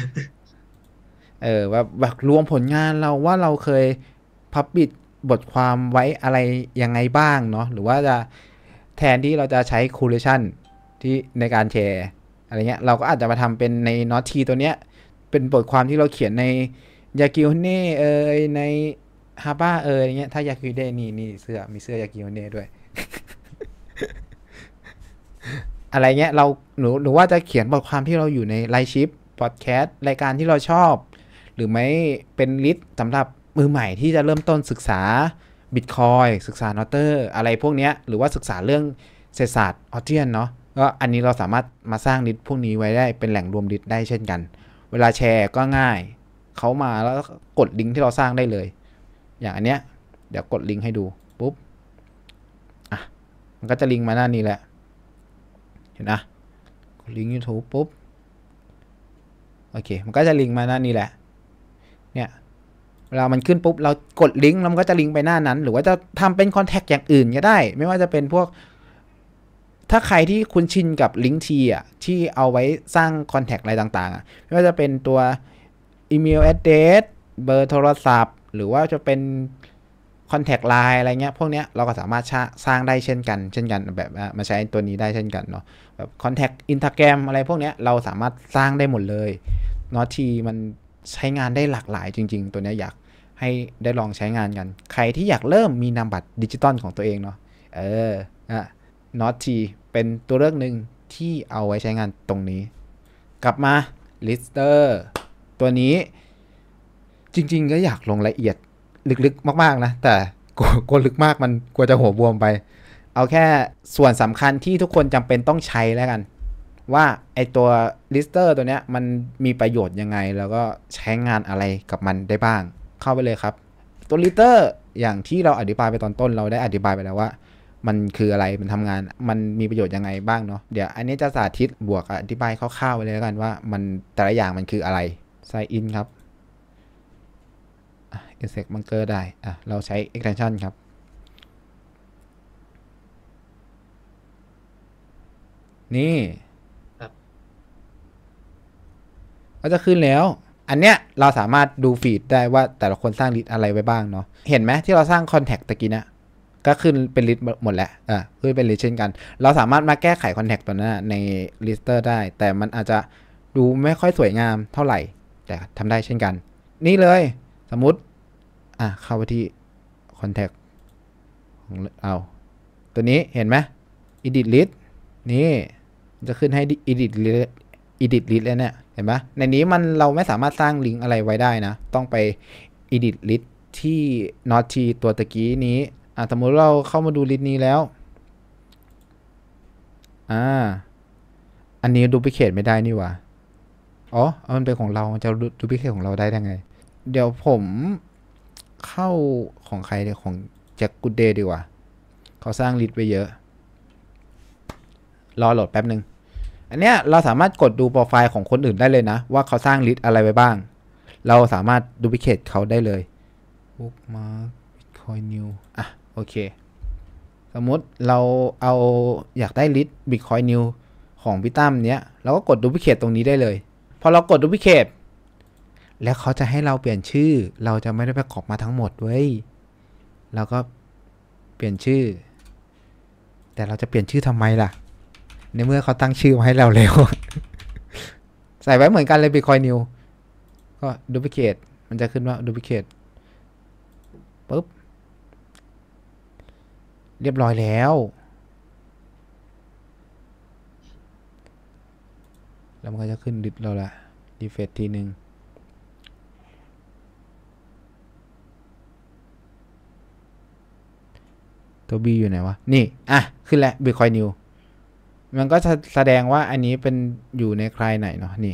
แบบรวมผลงานเราว่าเราเคยพับบิดบทความไว้อะไรยังไงบ้างเนาะหรือว่าจะแทนที่เราจะใช้คูลเลชันที่ในการแชร์อะไรเงี้ยเราก็อาจจะมาทำเป็นใน Not T ตัวเนี้ยเป็นบทความที่เราเขียนในยากิโอเน่ในฮาบ้าอย่างเงี้ยถ้ายากิโอเน่นี่เสื้อมีเสื้อยากิโอเน่ด้วย อะไรเงี้ยหนูว่าจะเขียนบทความที่เราอยู่ในไลฟ์ชิปพอดแคสต์รายการที่เราชอบหรือไม่เป็นลิสต์สำหรับมือใหม่ที่จะเริ่มต้นศึกษา Bitcoin ศึกษา Notter อะไรพวกเนี้ยหรือว่าศึกษาเรื่องเศรษฐศาสตร์ออเทียนเนาะก็อันนี้เราสามารถมาสร้างลิสต์พวกนี้ไว้ได้เป็นแหล่งรวมลิสต์ได้เช่นกันเวลาแชร์ก็ง่ายเขามาแล้วกดลิงก์ที่เราสร้างได้เลยอย่างอันเนี้ยเดี๋ยวกดลิงก์ให้ดูปุ๊บมันก็จะลิงก์มาหน้านี้แหละเห็นนะกดลิงก์ YouTube ปุ๊บโอเคมันก็จะลิงก์มาหน้านี้แหละเนี่ยเวลามันขึ้นปุ๊บเรากดลิงก์แล้วมันก็จะลิงก์ไปหน้านั้นหรือว่าจะทำเป็นคอนแทคอย่างอื่นก็ได้ไม่ว่าจะเป็นพวกถ้าใครที่คุ้นชินกับลิงก์ทีที่เอาไว้สร้างคอนแทคอะไรต่างๆไม่ว่าจะเป็นตัวอีเมลแอดเดรสเบอร์โทรศัพท์หรือว่าจะเป็นคอนแทคไลน์อะไรเงี้ยพวกเนี้ยเราก็สามารถสร้างได้เช่นกันแบบมาใช้ตัวนี้ได้เช่นกันเนาะแบบคอนแทคอินสตาแกรมอะไรพวกเนี้ยเราสามารถสร้างได้หมดเลย Not T มันใช้งานได้หลากหลายจริงๆตัวนี้อยากให้ได้ลองใช้งานกันใครที่อยากเริ่มมีนามบัตรดิจิตอลของตัวเองเนาะNot T เป็นตัวเลือกหนึ่งที่เอาไว้ใช้งานตรงนี้กลับมา Lister ตัวนี้จริงๆก็อยากลงละเอียดลึกๆมากๆนะแต่กลัวลึกมากมันกลัวจะหัวบวมไปเอาแค่ส่วนสำคัญที่ทุกคนจำเป็นต้องใช้แล้วกันว่าไอตัว Lister ตัวเนี้ยมันมีประโยชน์ยังไงแล้วก็ใช้งานอะไรกับมันได้บ้างเข้าไปเลยครับตัว Lister อย่างที่เราอธิบายไปตอนต้นเราได้อธิบายไปแล้วว่ามันคืออะไรมันทำงานมันมีประโยชน์ยังไงบ้างเนาะเดี๋ยวอันนี้จะสาธิตบวกอธิบายคร่าวๆไปเลยแล้วกันว่ามันแต่ละอย่างมันคืออะไร Sign in ครับinsect bunker ได้เราใช้ extension ครับนี่ก็จะขึ้นแล้วอันเนี้ยเราสามารถดูฟีดได้ว่าแต่ละคนสร้างลิสต์อะไรไว้บ้างเนาะเห็นไหมที่เราสร้างคอนแทคตะกี้นะก็ขึ้นเป็นลิสต์หมดแล้วขึ้นเป็นลิสต์เช่นกันเราสามารถมาแก้ไขคอนแทคตัวนั้นใน Lister ได้แต่มันอาจจะดูไม่ค่อยสวยงามเท่าไหร่แต่ทำได้เช่นกันนี่เลยสมมุติเข้าไปที่ contact ของตัวนี้เห็นไหม edit list นี่จะขึ้นให้ edit list แล้วเนี่ยเห็นไหมในนี้เราไม่สามารถสร้างลิงก์อะไรไว้ได้นะต้องไป edit list ที่ Not T ตัวตะกี้นี้สมมติเราเข้ามาดู list นี้แล้วอันนี้ duplicate ไม่ได้นี่หว่ามันเป็นของเราจะ duplicate ของเราได้ยังไงเดี๋ยวผมเข้าของใครเนี่ยของแจ็คกูดเดย์ดีกว่าเขาสร้างลิสต์ไว้เยอะรอโหลดแป๊บนึงอันเนี้ยเราสามารถกดดูโปรไฟล์ของคนอื่นได้เลยนะว่าเขาสร้างลิสต์อะไรไว้บ้างเราสามารถดูพิเคทเขาได้เลย bookmark bitcoin new โอเคสมมุติเราอยากได้ลิสต์ bitcoin new ขของพี่ตั้มเนี้ยเราก็กดดูพลิเคทตรงนี้ได้เลยพอเรากดดูพลิเคทแล้วเขาจะให้เราเปลี่ยนชื่อเราจะไม่ได้ไปก๊อปมาทั้งหมดเว้ยเราก็เปลี่ยนชื่อแต่เราจะเปลี่ยนชื่อทำไมล่ะในเมื่อเขาตั้งชื่อมาให้เราแล้ว ใส่ไว้เหมือนกันเลย Bitcoin New ก็ดูพลิเคทมันจะขึ้นว่าดูพลิเคทปุ๊บเรียบร้อยแล้วแล้วมันก็จะขึ้นดิสเราละรีเฟรชทีนึงตัว B อยู่ไหนวะนี่ขึ้นแล้ว Bitcoin New มันก็จะแสดงว่าอันนี้เป็นอยู่ในใครไหนเนาะนี่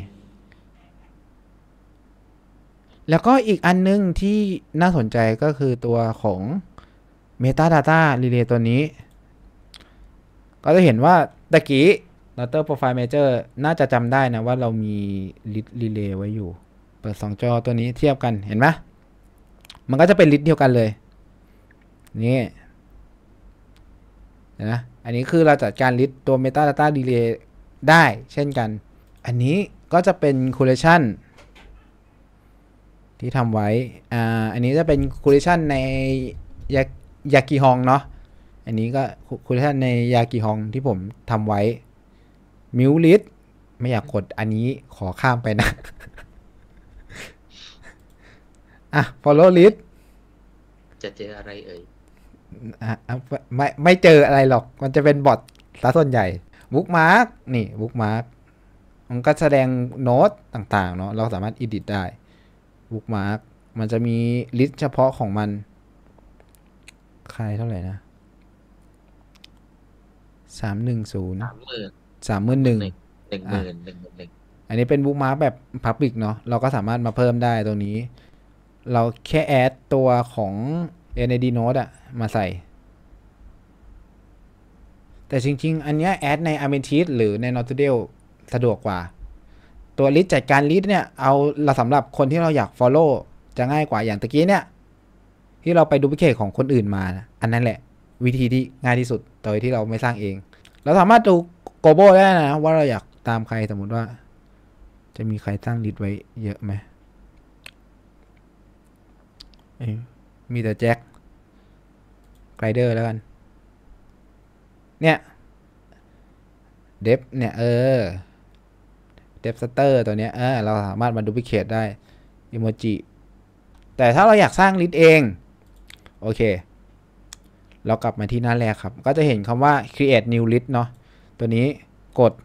แล้วก็อีกอันนึงที่น่าสนใจก็คือตัวของ Metadata Relay ตัวนี้ก็จะเห็นว่าตะกี้ Router Profile Manager น่าจะจำได้นะว่าเรามี List Relay ไว้อยู่เปิด2จอตัวนี้เทียบกันเห็นไหมมันก็จะเป็น list เดียวกันเลยนี่นะอันนี้คือเราจัดการ list ตัว Metadata Relay ได้เช่นกันอันนี้ก็จะเป็น Collection ที่ทำไว้อันนี้จะเป็น Collection ในยากิฮองเนาะอันนี้ก็ Collection ในยากิฮองที่ผมทำไว้ Mule List ไม่อยากกดอันนี้ขอข้ามไปนะ Follow List จะเจออะไรเอ่ยไม่เจออะไรหรอกมันจะเป็นบอทซะส่วนใหญ่ Bookmark นี่ Bookmark มันก็แสดงโน้ตต่างๆเนาะเราสามารถ edit ได้ Bookmark มันจะมีลิสต์เฉพาะของมันใครเท่าไหร่นะ310 อันนี้เป็น Bookmark แบบ Public เนาะเราก็สามารถมาเพิ่มได้ตรงนี้เราแค่แอดตัวของ NAD Note มาใส่แต่จริงๆอันนี้แอดใน Amethyst หรือใน Notodale สะดวกกว่าตัว list จัดการ list เนี่ยเอาเราสำหรับคนที่เราอยาก follow จะง่ายกว่าอย่างตะกี้เนี่ยที่เราไปดูพิเคทของคนอื่นมานะอันนั้นแหละวิธีที่ง่ายที่สุดโดยที่เราไม่สร้างเองเราสามารถดู global ได้นะว่าเราอยากตามใครสมมุติว่าจะมีใครสร้าง list ไว้เยอะไหมมีแต่แจ็คไกรเดอร์แล้วกันเนี่ยเดฟเนี่ยเดฟสเตอร์ตัวเนี้ยเราสามารถมาดูพิเคทได้อิโมจิแต่ถ้าเราอยากสร้างลิสต์เองโอเคเรากลับมาที่หน้าแรกครับก็จะเห็นคำว่า create new list เนาะตัวนี้กด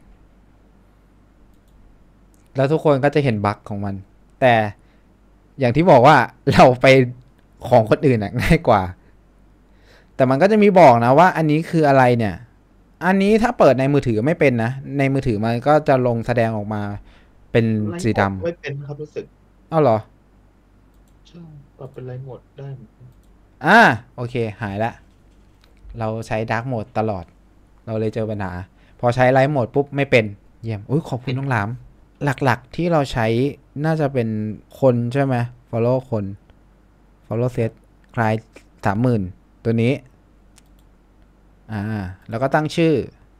แล้วทุกคนก็จะเห็นบั๊กของมันแต่อย่างที่บอกว่าเราไปของคนอื่นง่ายกว่าแต่มันก็จะมีบอกนะว่าอันนี้คืออะไรเนี่ยอันนี้ถ้าเปิดในมือถือไม่เป็นนะในมือถือมันก็จะลงแสดงออกมาเป็นสีดำไม่เป็นครับรู้สึกเหรอใช่ปรับเป็นไลท์โหมดได้โอเคหายละเราใช้ดาร์กโหมดตลอดเราเลยเจอปัญหาพอใช้ไลท์โหมดปุ๊บไม่เป็นเยี่ยมขอบคุณน้องหลามหลักๆที่เราใช้น่าจะเป็นคนใช่ไหม follow คน follow set คลาย 30,000 ตัวนี้แล้วก็ตั้งชื่อ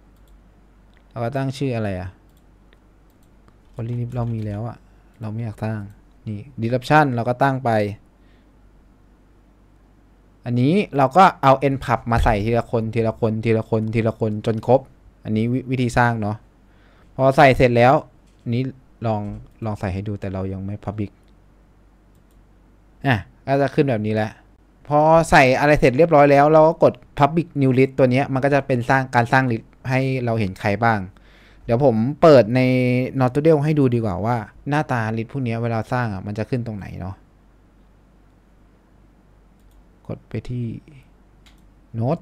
อะไรคนรีนิฟเรามีแล้วเราไม่อยากตั้งนี่ description เราก็ตั้งไปอันนี้เราก็เอา npub มาใส่ทีละคนจนครบอันนี้วิธีสร้างเนาะพอใส่เสร็จแล้วนี้ลองใส่ให้ดูแต่เรายังไม่ public ก็จะขึ้นแบบนี้แหละพอใส่อะไรเสร็จเรียบร้อยแล้วเราก็กด public new list ตัวนี้มันก็จะเป็นการสร้าง list ให้เราเห็นใครบ้างเดี๋ยวผมเปิดใน Notodale ให้ดูดีกว่าว่าหน้าตา list พวกนี้เวลาสร้างมันจะขึ้นตรงไหนเนาะกดไปที่ Note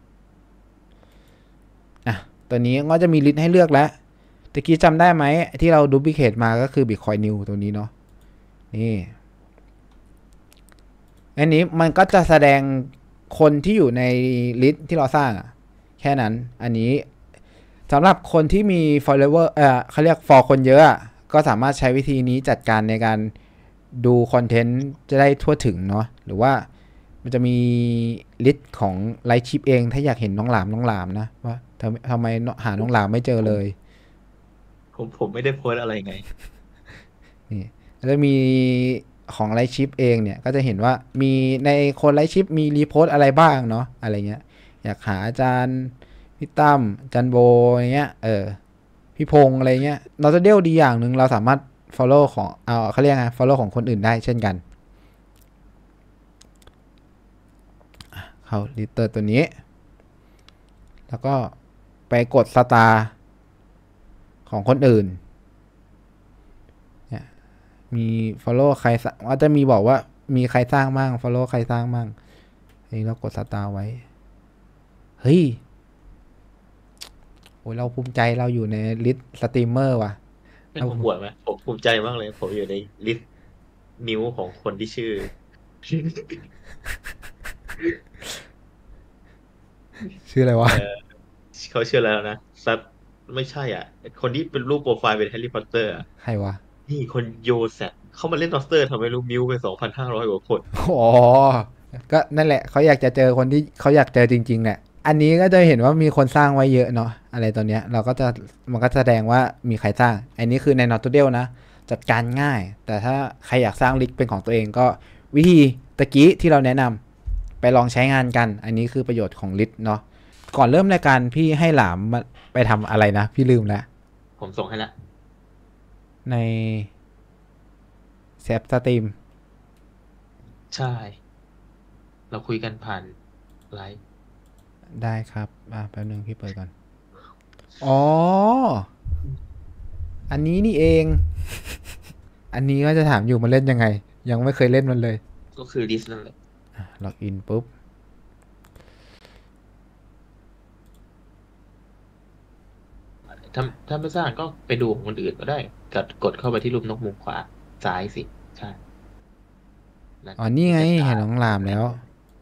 ตัวนี้ก็จะมี list ให้เลือกแล้วตะกี้จำได้ไหมที่เราดูพิเคทมาก็คือ Bitcoin New ตัวนี้เนาะนี่อันนี้มันก็จะแสดงคนที่อยู่ในลิสต์ที่เราสร้างแค่นั้นอันนี้สำหรับคนที่มี follower เขาเรียก for คนเยอะก็สามารถใช้วิธีนี้จัดการในการดูคอนเทนต์จะได้ทั่วถึงเนาะหรือว่ามันจะมีลิสต์ของไลฟ์ชิปเองถ้าอยากเห็นน้องหลามนะว่าทำไมหาน้องหลามไม่เจอเลยผมไม่ได้โพสต์อะไรไงนี่แล้วจะมีของไลฟ์ชิปเองเนี่ยก็จะเห็นว่ามีในคนไลฟ์ชิปมีรีโพสต์อะไรบ้างเนาะอะไรเงี้ยอยากหาอาจารย์พี่ตั้มอาจารย์โบอย่างเงี้ยพี่พงษ์อะไรเงี้ยเราจะเดียวดีอย่างหนึ่งเราสามารถ follow ของเขาเรียกไง follow ของคนอื่นได้เช่นกันเขาลิสเตอร์ตัวนี้แล้วก็ไปกดสตาร์ของคนอื่นเนี่ยมี follow ใครว่าจะมีบอกว่ามีใครสร้างบ้าง follow ใครสร้างบ้างนี่เรากดสตาร์ไว้เฮ้ยโอ้ยเราภูมิใจเราอยู่ในลิสต์สตรีมเมอร์ว่ะเป็นเราผมปวดไหมผมภูมิใจมากเลยผมอยู่ในลิสต์นิ้วของคนที่ชื่อชื่ออะไรวะเออเขาชื่ออะไรแล้วนะซับไม่ใช่อ่ะคนที่เป็นรูปโปรไฟล์เป็นแฮร์รี่พอตเตอร์อ่ะใครวะนี่คนโยแซดเขามาเล่นดอสเตอร์ทำไมรู้มิวไป2,500กว่าคนอ๋อก็นั่นแหละเขาอยากจะเจอคนที่เขาอยากเจอจริงๆแหละอันนี้ก็จะเห็นว่ามีคนสร้างไว้เยอะเนาะอะไรตัวเนี้ยเราก็จะมันก็แสดงว่ามีใครสร้างอันนี้คือใน Notodel นะจัดการง่ายแต่ถ้าใครอยากสร้างลิสต์เป็นของตัวเองก็วิธีตะกี้ที่เราแนะนำไปลองใช้งานกันอันนี้คือประโยชน์ของลิสต์เนาะก่อนเริ่มรายการพี่ให้หลามมาไปทำอะไรนะพี่ลืมแล้วผมส่งให้ละในแซปสตรีมใช่เราคุยกันผ่านไลฟ์ได้ครับแป๊บนึงพี่เปิดก่อนอ๋ออันนี้นี่เอง อันนี้ก็จะถามอยู่มันเล่นยังไงยังไม่เคยเล่นมันเลยก็คือลิสต์นั่นแหละล็อกอินปุ๊บถ้าไม่สร้างก็ไปดูของคนอื่นก็ได้กดเข้าไปที่รูปนกมุมขวาซ้ายสิใช่นั่นอ๋อนี่ไงมันจะเห็นน้องลามแล้ว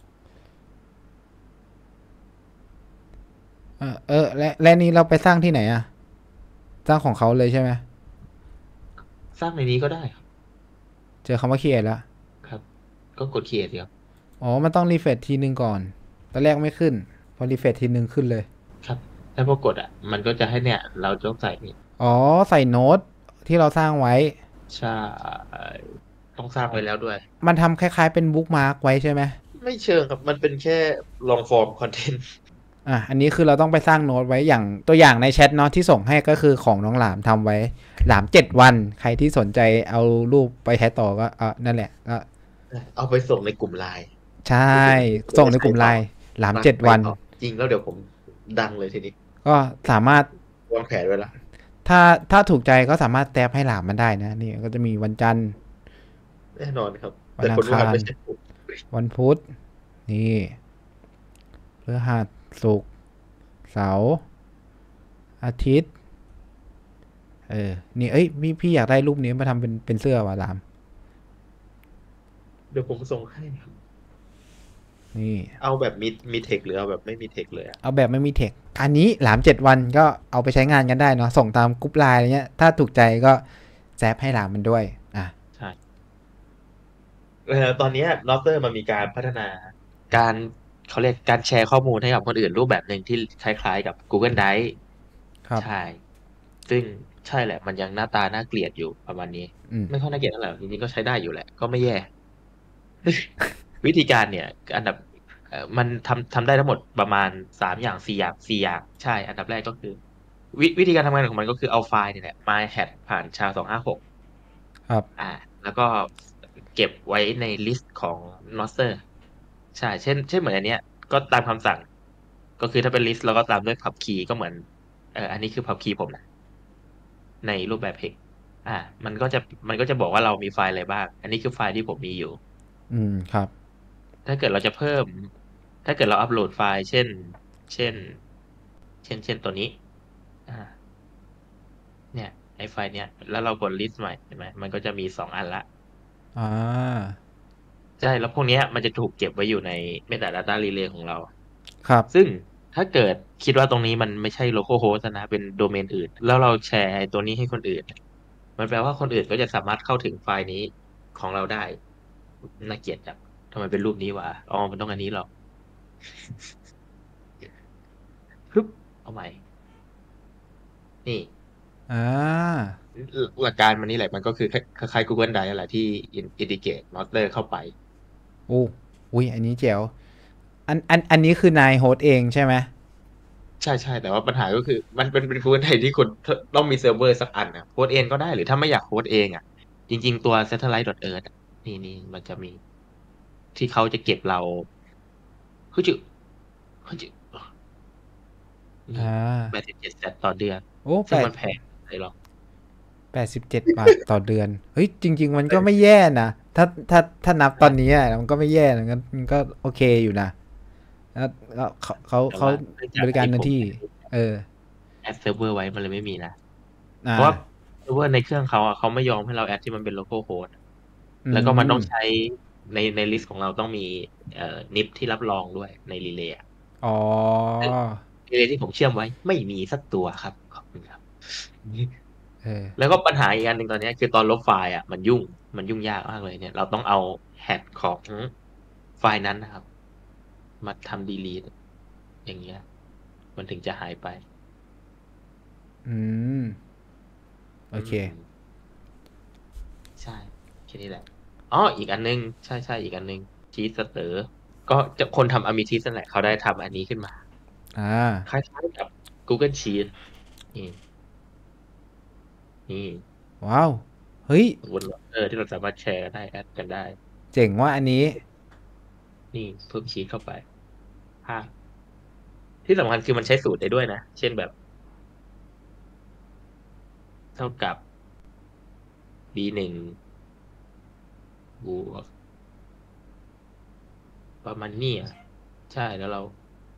และนี้เราไปสร้างที่ไหนอะสร้างของเขาเลยใช่ไหมสร้างในนี้ก็ได้ครับเจอคำว่า create แล้วครับก็กด create สิครับอ๋อมันต้องรีเฟรชทีนึงก่อนตอนแรกไม่ขึ้นพอรีเฟรชทีนึงขึ้นเลยครับแล้วพอกดมันก็จะให้เนี่ยเราต้องใส่นี่อ๋อใส่โน้ตที่เราสร้างไว้ใช่ต้องสร้างไว้แล้วด้วยมันทำคล้ายๆเป็นบุ๊กมาร์กไว้ใช่ไหมไม่เชิงครับมันเป็นแค่ลองฟอร์มคอนเทนต์อันนี้คือเราต้องไปสร้างโน้ตไว้อย่างตัวอย่างในแชทเนาะที่ส่งให้ก็คือของน้องหลามทำไว้หลาม7 วันใครที่สนใจเอารูปไปใช้ต่อก็นั่นแหละก็เอาไปส่งในกลุ่มไลน์ใช่รู้สึกส่งในจะใช้ต่อกลุ่มไลน์หลามมา 7 วันไปต่อจริงแล้วเดี๋ยวผมดังเลยทีนี้ก็สามารถวางแผนไว้ละถ้าถ้าถูกใจก็สามารถแท็บให้หลามมันได้นะนี่ก็จะมีวันจันทร์แน่นอนครับวันอังคารแต่คนวาดไม่ใช่ผมวันพุธนี่พฤหัสศุกร์เสาร์อาทิตย์นี่พี่อยากได้รูปนี้มาทำเป็นเสื้อว่ะหลามเดี๋ยวผมส่งให้ครับนี่เอาแบบมีเทคหรือเอาแบบไม่มีเทคเลยอ่ะเอาแบบไม่มีเทคอันนี้หลาม7 วันก็เอาไปใช้งานกันได้เนาะส่งตามกรุ๊ปไลน์อะไรเงี้ยถ้าถูกใจก็แซบให้หลามมันด้วยใช่ตอนนี้นอสเตอร์มันมีการพัฒนาการเขาเรียกการแชร์ข้อมูลให้กับคนอื่นรูปแบบหนึ่งที่คล้ายๆกับ Google Drive ครับใช่ซึ่งใช่แหละมันยังหน้าตาน่าเกลียดอยู่ประมาณนี้อืมไม่ค่อยน่าเกลียดเท่าไหร่จริงๆก็ใช้ได้อยู่แหละก็ไม่แย่ วิธีการเนี่ยอันดับมันทำได้ทั้งหมดประมาณ3 อย่าง 4 อย่างใช่อันดับแรกก็คือวิธีการทำงานของมันก็คือเอาไฟล์เนี่ยแหละมาแฮชผ่านSHA-256 ครับแล้วก็เก็บไว้ในลิสต์ของ Noster ใช่เช่นเหมือนอันเนี้ยก็ตามคำสั่งก็คือถ้าเป็นลิสต์แล้วก็ตามด้วย pub key ก็เหมือนอันนี้คือ pub key ผมนะในรูปแบบ hex อ่ามันก็จะมันก็จะบอกว่าเรามีไฟล์อะไรบ้างอันนี้คือไฟล์ที่ผมมีอยู่ครับถ้าเกิดเราจะเพิ่ม ถ้าเกิดเราอัปโหลดไฟล์เช่น เช่นตัวนี้อ่าเนี่ยไอไฟล์เนี่ยแล้วเรากด list ใหม่เห็นไหมมันก็จะมี2 อันละอ่าใช่แล้วพวกเนี้ยมันจะถูกเก็บไว้อยู่ใน metadata relay ของเราครับซึ่งถ้าเกิดคิดว่าตรงนี้มันไม่ใช่ local host นะเป็นโดเมนอื่นแล้วเราแชร์ไอ้ตัวนี้ให้คนอื่นมันแปลว่าคนอื่นก็จะสามารถเข้าถึงไฟล์นี้ของเราได้น่าเกลียดจังทำไมเป็นรูปนี้วะอ๋อมันต้องอันนี้หรอกปึ๊บเอาใหม่นี่อ่าหลักการมันนี่แหละมันก็คือคล้ายๆ Google Drive อะไรที่อินทิเกรตมอเตอร์เข้าไปโอ้อุ้ยอันนี้เจ๋วอันนี้คือนายโฮสต์เองใช่ไหมใช่ใช่แต่ว่าปัญหาก็คือมันเป็นGoogle Drive ที่คนต้องมีเซิร์ฟเวอร์สักอันนะโค้ดเองก็ได้หรือถ้าไม่อยากโค้ดเองอ่ะจริงๆตัว Satellite.earth อะนี่มันจะมีที่เขาจะเก็บเราคือจะคือจะอ่นี่87 แสนต่อเดือนโอ้ซึ่งมันแพงอะไรหรอก 87 บาทต่อเดือนเฮ้ยจริงๆมันก็ไม่แย่นะถ้านับตอนนี้อะมันก็ไม่แย่นะมันก็โอเคอยู่นะแล้วเขาแต่ว่าเนื่องจากบริอันนี้ผมการทันที่เออแอดเซิร์ฟเวอร์ไว้มันเลยไม่มีนะเพอ่าราะว่าเซิร์ฟเวอร์ในเครื่องเขาอ่ะเขาไม่ยอมให้เราแอดที่มันเป็น local host อืแล้วก็มันต้มองใช้ในลิสต์ของเราต้องมีนิปที่รับรองด้วยในรีเลย์อะอ๋อซึ่งรีเลย์ที่ผมเชื่อมไว้ไม่มีสักตัวครับขอบคุณครับเออแล้วก็ปัญหาอีกอันหนึ่งตอนนี้คือตอนลบไฟล์อ่ะมันยุ่งยากมากเลยเนี่ยเราต้องเอาแฮชของไฟล์นั้นนะครับมาทำดีลีทอย่างเงี้ยมันถึงจะหายไปอืมโออืเคมใช่แค่นี้แหละอ๋ออีกอันนึงใช่อีกอันนึงชีสเตอร์ก็จะคนทำอ m มิทิสนั่นแหละเขาได้ทำอันนี้ขึ้นมาอ่าคล้ายๆกับ Google Sheet นี่นี่ว้าวเฮ้ยบนที่เราสามารถแชร์กันได้แอดกันได้เจ๋งว่าอันนี้นี่เพิ่มชีทเข้าไปภาพที่สำคัญคือมันใช้สูตรได้ด้วยนะ เช่นแบบเท่ากับ b1 บวกประมาณนี้อ่ะใช่แล้วเรา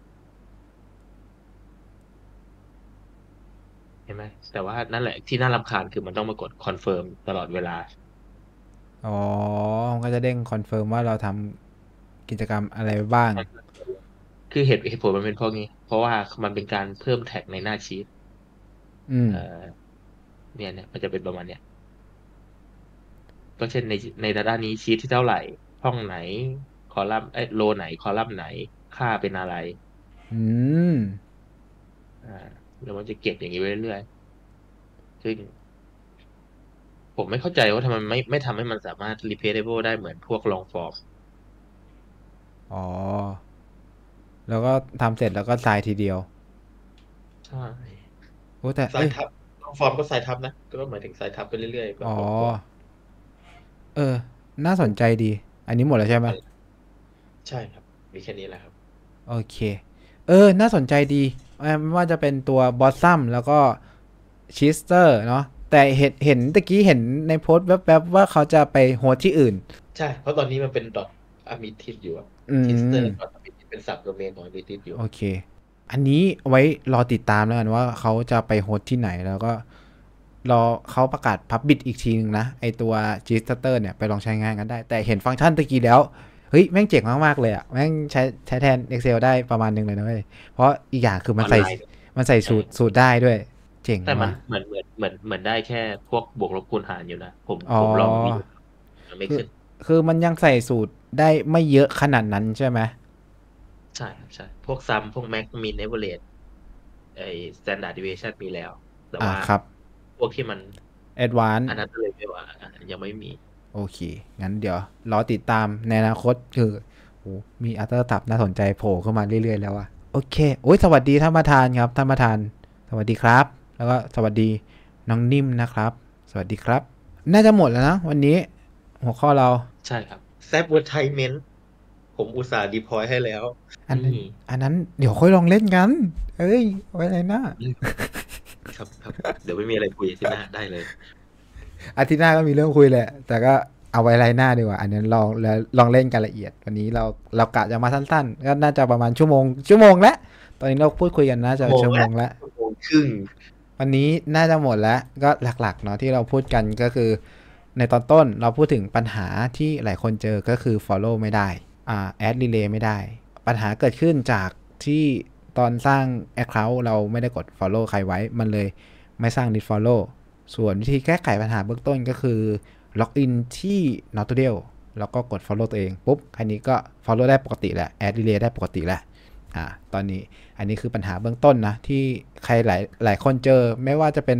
เห็นไหมแต่ว่านั่นแหละที่น่ารำคาญคือมันต้องมากดคอนเฟิร์มตลอดเวลาอ๋อมันก็จะเด้งคอนเฟิร์มว่าเราทำกิจกรรมอะไรไปบ้างคือเหตุผลมันเป็นเพราะงี้เพราะว่ามันเป็นการเพิ่มแท็กในหน้าชีตอืมเอ่อเนี่ยมันจะเป็นประมาณเนี้ย ก็เช่นใน Data นี้ชีทที่เท่าไหร่ห้องไหนคอลัมน์โรไหนคอลัมน์ไหนค่าเป็นอะไรอืมอ่าแล้วมันจะเก็บอย่างนี้ไว้เรื่อยๆซึ่งผมไม่เข้าใจว่าทำไมไม่ทำให้มันสามารถ replaceable ได้เหมือนพวก long form อ๋อแล้วก็ทำเสร็จแล้วก็ทรายทีเดียวใช่โอ้แต่สายเอ้ยทับ long form ก็สายทับนะก็หมายถึงสายทับไปเรื่อยๆแบบอ๋อ long form เออน่าสนใจดีอันนี้หมดแล้วใช่ไหมใช่ครับมีแค่นี้แหละครับโอเคเออน่าสนใจดีไม่ว่าจะเป็นตัวบอสซัมแล้วก็ชิสเตอร์เนาะแต่เห็นตะกี้เห็นในโพสต์แวบๆว่าเขาจะไปโฮสต์ที่อื่นใช่เพราะตอนนี้มันเป็น amethyst อยู่อะอื tister ม amethyst เป็น sub domain ของ amethyst อยู่โอเค อันนี้ไว้รอติดตามแล้วกันว่าเขาจะไปโฮสต์ที่ไหนแล้วก็รอเขาประกาศพับบิ c อีกทีนึงนะไอตัว Gster เนี่ยไปลองใช้งานกันได้ แต่เห็นฟังก์ชันตะกี้แล้ว เฮ้ย แม่งเจ๋งมากๆเลยอะแม่งใช้แทน Excel ได้ประมาณนึงเลยนะเว้ยเพราะอีกอย่างคือออนไลน์มันใส่ใช่สูตรได้ด้วย เจ๋งแต่มันว่ะเหมือนได้แค่พวกบวกลบคูณหารอยู่นะผมอ๋อผมลองวิวมันไม่คือขึ้นคือมันยังใส่สูตรได้ไม่เยอะขนาดนั้นใช่ไหมใช่ครับใช่พวกซัมพวกแม็กมีเนเวอเรตไอ้ standard deviation มีแล้วแต่ว่าครับพวกที่มัน Advanced อันนั้นเลยไม่ว่ายังไม่มีโอเค งั้นเดี๋ยวรอติดตามในอนาคตคือโหมีอัตราตับน่าสนใจโผล่เข้ามาเรื่อยๆแล้วอะโอเคโอ้ยสวัสดีท่านประธานครับท่านประธานสวัสดีครับ แล้วก็สวัสดีน้องนิ่มนะครับ สวัสดีครับ น่าจะหมดแล้วนะวันนี้หัวข้อเราใช่ครับ Advertisement ผมอุตส่าห์ deploy ให้แล้วอันนั้นนี่อันนั้นเดี๋ยวค่อยลองเล่นกันเอ้ยไว้เลยนะครับเดี๋ยวไม่มีอะไรคุยที่หน้าได้เลยอาทิตย์หน้าก็มีเรื่องคุยแหละแต่ก็เอาไว้ไลน์หน้าดีกว่าอันนั้นลองเล่นกันละเอียดวันนี้เรากะจะมาสั้นๆก็น่าจะประมาณชั่วโมงแล้วตอนนี้เราพูดคุยกันน่าจะชั่วโมงแล้วชั่วโมงครึ่งวันนี้น่าจะหมดแล้วก็หลักๆเนาะที่เราพูดกันก็คือในตอนต้นเราพูดถึงปัญหาที่หลายคนเจอก็คือ follow ไม่ได้add relay ไม่ได้ปัญหาเกิดขึ้นจากที่ตอนสร้าง account เราไม่ได้กด follow ใครไว้มันเลยไม่สร้าง need follow ส่วนวิธีแก้ไขปัญหาเบื้องต้นก็คือ login ที่ Notodel แล้วก็กด follow ตัวเองปุ๊บอันนี้ก็ follow ได้ปกติแหละ add relay ได้ปกติแหละตอนนี้อันนี้คือปัญหาเบื้องต้นนะที่ใครหลายคนเจอไม่ว่าจะเป็น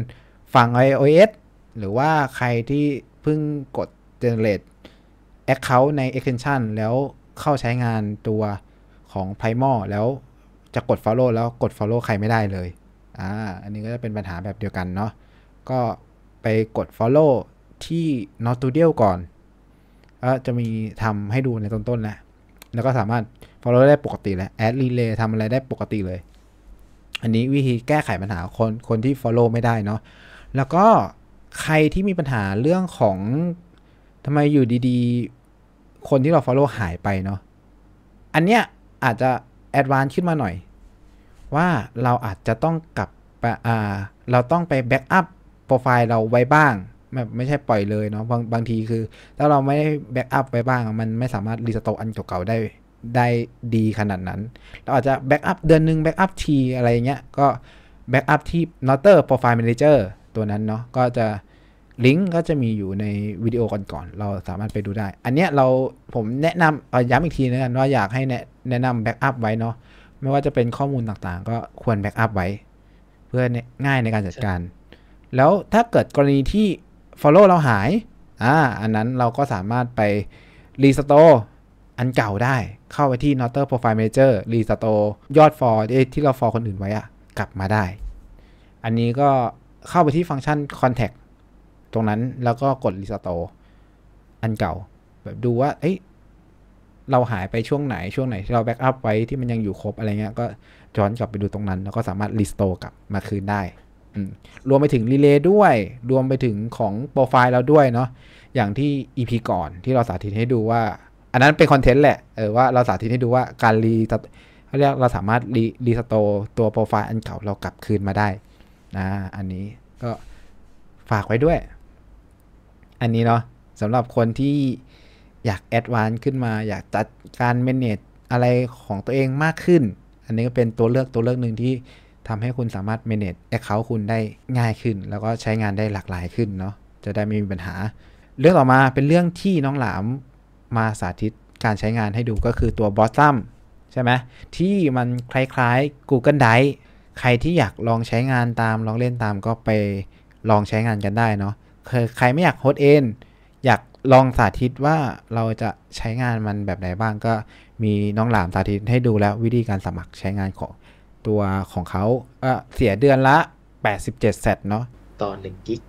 ฝั่ง iOS หรือว่าใครที่เพิ่งกด generate account ใน extension แล้วเข้าใช้งานตัวของ Primal แล้วจะกด follow แล้วกด follow ใครไม่ได้เลยอันนี้ก็จะเป็นปัญหาแบบเดียวกันเนาะก็ไปกด follow ที่ Notudial ก่อนจะมีทำให้ดูในต้นๆแล้วก็สามารถ follow ได้ปกติแล้ว add relay ทำอะไรได้ปกติเลยอันนี้วิธีแก้ไขปัญหาคนที่ follow ไม่ได้เนาะแล้วก็ใครที่มีปัญหาเรื่องของทำไมอยู่ดีๆคนที่เรา follow หายไปเนาะอันเนี้ยอาจจะ advance ขึ้นมาหน่อยว่าเราอาจจะต้องกลับไปเราต้องไป backup โปรไฟล์เราไว้บ้างไม่ใช่ปล่อยเลยเนาะบางทีคือถ้าเราไม่ได้ backup ไว้บ้างมันไม่สามารถ restore อันเก่าๆได้ดีขนาดนั้นเราอาจจะ backup เดือนนึง backup ทีอะไรเงี้ยก็ backup ที่ Notter Profile Manager ตัวนั้นเนาะก็จะลิงก์ก็จะมีอยู่ในวิดีโอก่อนเราสามารถไปดูได้อันเนี้ยผมแนะนำย้ำอีกทีนะกันว่าอยากให้แนะนำ backup ไว้เนาะไม่ว่าจะเป็นข้อมูลต่างๆก็ควร backup ไว้เพื่อง่ายในการจัดการแล้วถ้าเกิดกรณีที่ follow เราหายอันนั้นเราก็สามารถไป restore อันเก่าได้เข้าไปที่ Notter Profile Manager restore ยอด for ที่เรา for คนอื่นไว้กลับมาได้อันนี้ก็เข้าไปที่ฟังก์ชัน contact ตรงนั้นแล้วก็กด restore อันเก่าแบบดูว่าเราหายไปช่วงไหนที่เราแบ็กอัพไว้ที่มันยังอยู่ครบอะไรเงี้ยก็ย้อนกลับไปดูตรงนั้นแล้วก็สามารถ restore กลับมาคืนได้รวมไปถึง relay ด้วยรวมไปถึงของโปรไฟล์เราด้วยเนาะอย่างที่ EP ก่อนที่เราสาธิตให้ดูว่าอันนั้นเป็นคอนเทนต์แหละว่าเราสาธิตให้ดูว่าการเราสามารถรีสโตร์ตัวโปรไฟล์อันเก่าเรากลับคืนมาได้อันนี้ก็ฝากไว้ด้วยอันนี้เนาะสำหรับคนที่อยากแอดวานซ์ขึ้นมาอยากจัดการ manage อะไรของตัวเองมากขึ้นอันนี้ก็เป็นตัวเลือกหนึ่งที่ทำให้คุณสามารถ manage account คุณได้ง่ายขึ้นแล้วก็ใช้งานได้หลากหลายขึ้นเนาะจะได้ไม่มีปัญหาเรื่องต่อมาเป็นเรื่องที่น้องหลามมาสาธิตการใช้งานให้ดูก็คือตัว Blossom ใช่ไหมที่มันคล้ายๆ Google Drive ใครที่อยากลองใช้งานตามลองเล่นตามก็ไปลองใช้งานกันได้เนาะใครไม่อยากโฮสต์เองอยากลองสาธิตว่าเราจะใช้งานมันแบบไหนบ้างก็มีน้องหลามสาธิตให้ดูแล้ววิธีการสมัครใช้งานของตัวของเขาเสียเดือนละ87 เซตเนาะต่อ1กิก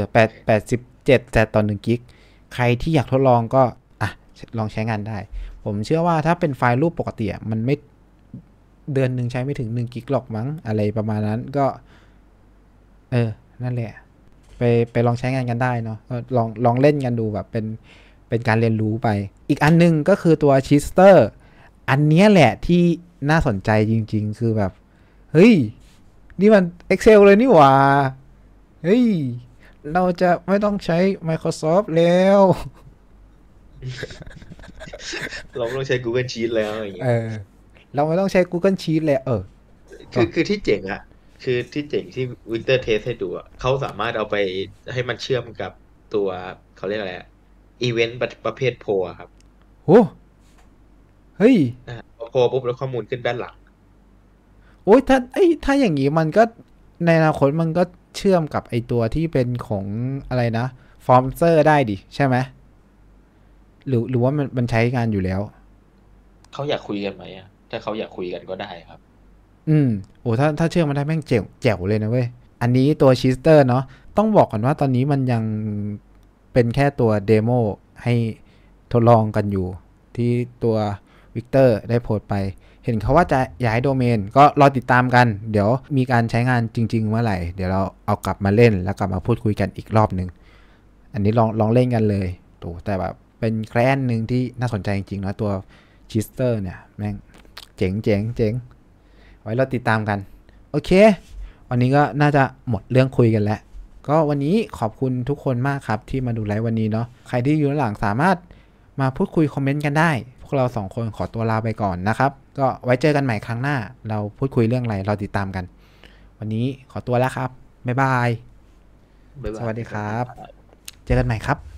87 เซตต่อ1กิกใครที่อยากทดลองก็ลองใช้งานได้ผมเชื่อว่าถ้าเป็นไฟล์รูปปกติมันไม่เดือนหนึ่งใช้ไม่ถึง1กิกหรอกมั้งอะไรประมาณนั้นก็นั่นแหละไปลองใช้งานกันได้เนาะก็ลองเล่นกันดูแบบเป็นการเรียนรู้ไปอีกอันนึงก็คือตัว Chister อันนี้แหละที่น่าสนใจจริงๆคือแบบเฮ้ยนี่มัน Excel เลยนี่หว่าเฮ้ยเราจะไม่ต้องใช้ Microsoft แล้วเราไม่ต้องใช้ Google Sheet แล้วอย่างเงี้ยเราไม่ต้องใช้ Google Sheet แล้วคือที่เจ๋งคือที่เจ๋งที่วิกเตอร์เทสให้ดูเขาสามารถเอาไปให้มันเชื่อมกับตัวเขาเรียกอะไรอีเวนต์ประเภทโพลครับโอ้เฮ้ยโพลปุ๊บแล้วข้อมูลขึ้นด้านหลังโอ้ยถ้าอย่างนี้มันก็ในอนาคตมันก็เชื่อมกับไอตัวที่เป็นของอะไรนะฟอร์มเซอร์ได้ดิใช่ไหมหรือว่ามันใช้งานอยู่แล้วเขาอยากคุยกันไหมถ้าเขาอยากคุยกันก็ได้ครับโอ้ถ้าเชื่อมันได้แม่งแจ๋วเลยนะเว้ยอันนี้ตัวชิสเตอร์เนาะต้องบอกก่อนว่าตอนนี้มันยังเป็นแค่ตัวเดโมให้ทดลองกันอยู่ที่ตัววิกเตอร์ได้โพสต์ไปเห็นเขาว่าจะย้ายโดเมนก็รอติดตามกันเดี๋ยวมีการใช้งานจริงๆเมื่อไหร่เดี๋ยวเราเอากลับมาเล่นแล้วกลับมาพูดคุยกันอีกรอบนึงอันนี้ลองเล่นกันเลยแต่แบบเป็นแคลนหนึ่งที่น่าสนใจจริงๆนะตัวชิสเตอร์เนี่ยแม่งเจ๋งไว้เราติดตามกันโอเควันนี้ก็น่าจะหมดเรื่องคุยกันแล้วก็วันนี้ขอบคุณทุกคนมากครับที่มาดูไลฟ์วันนี้เนาะใครที่อยู่ด้านหลังสามารถมาพูดคุยคอมเมนต์กันได้พวกเรา2คนขอตัวลาไปก่อนนะครับก็ไว้เจอกันใหม่ครั้งหน้าเราพูดคุยเรื่องอะไรเราติดตามกันวันนี้ขอตัวแล้วครับบ๊ายบายสวัสดีครับเจอกันใหม่ครับ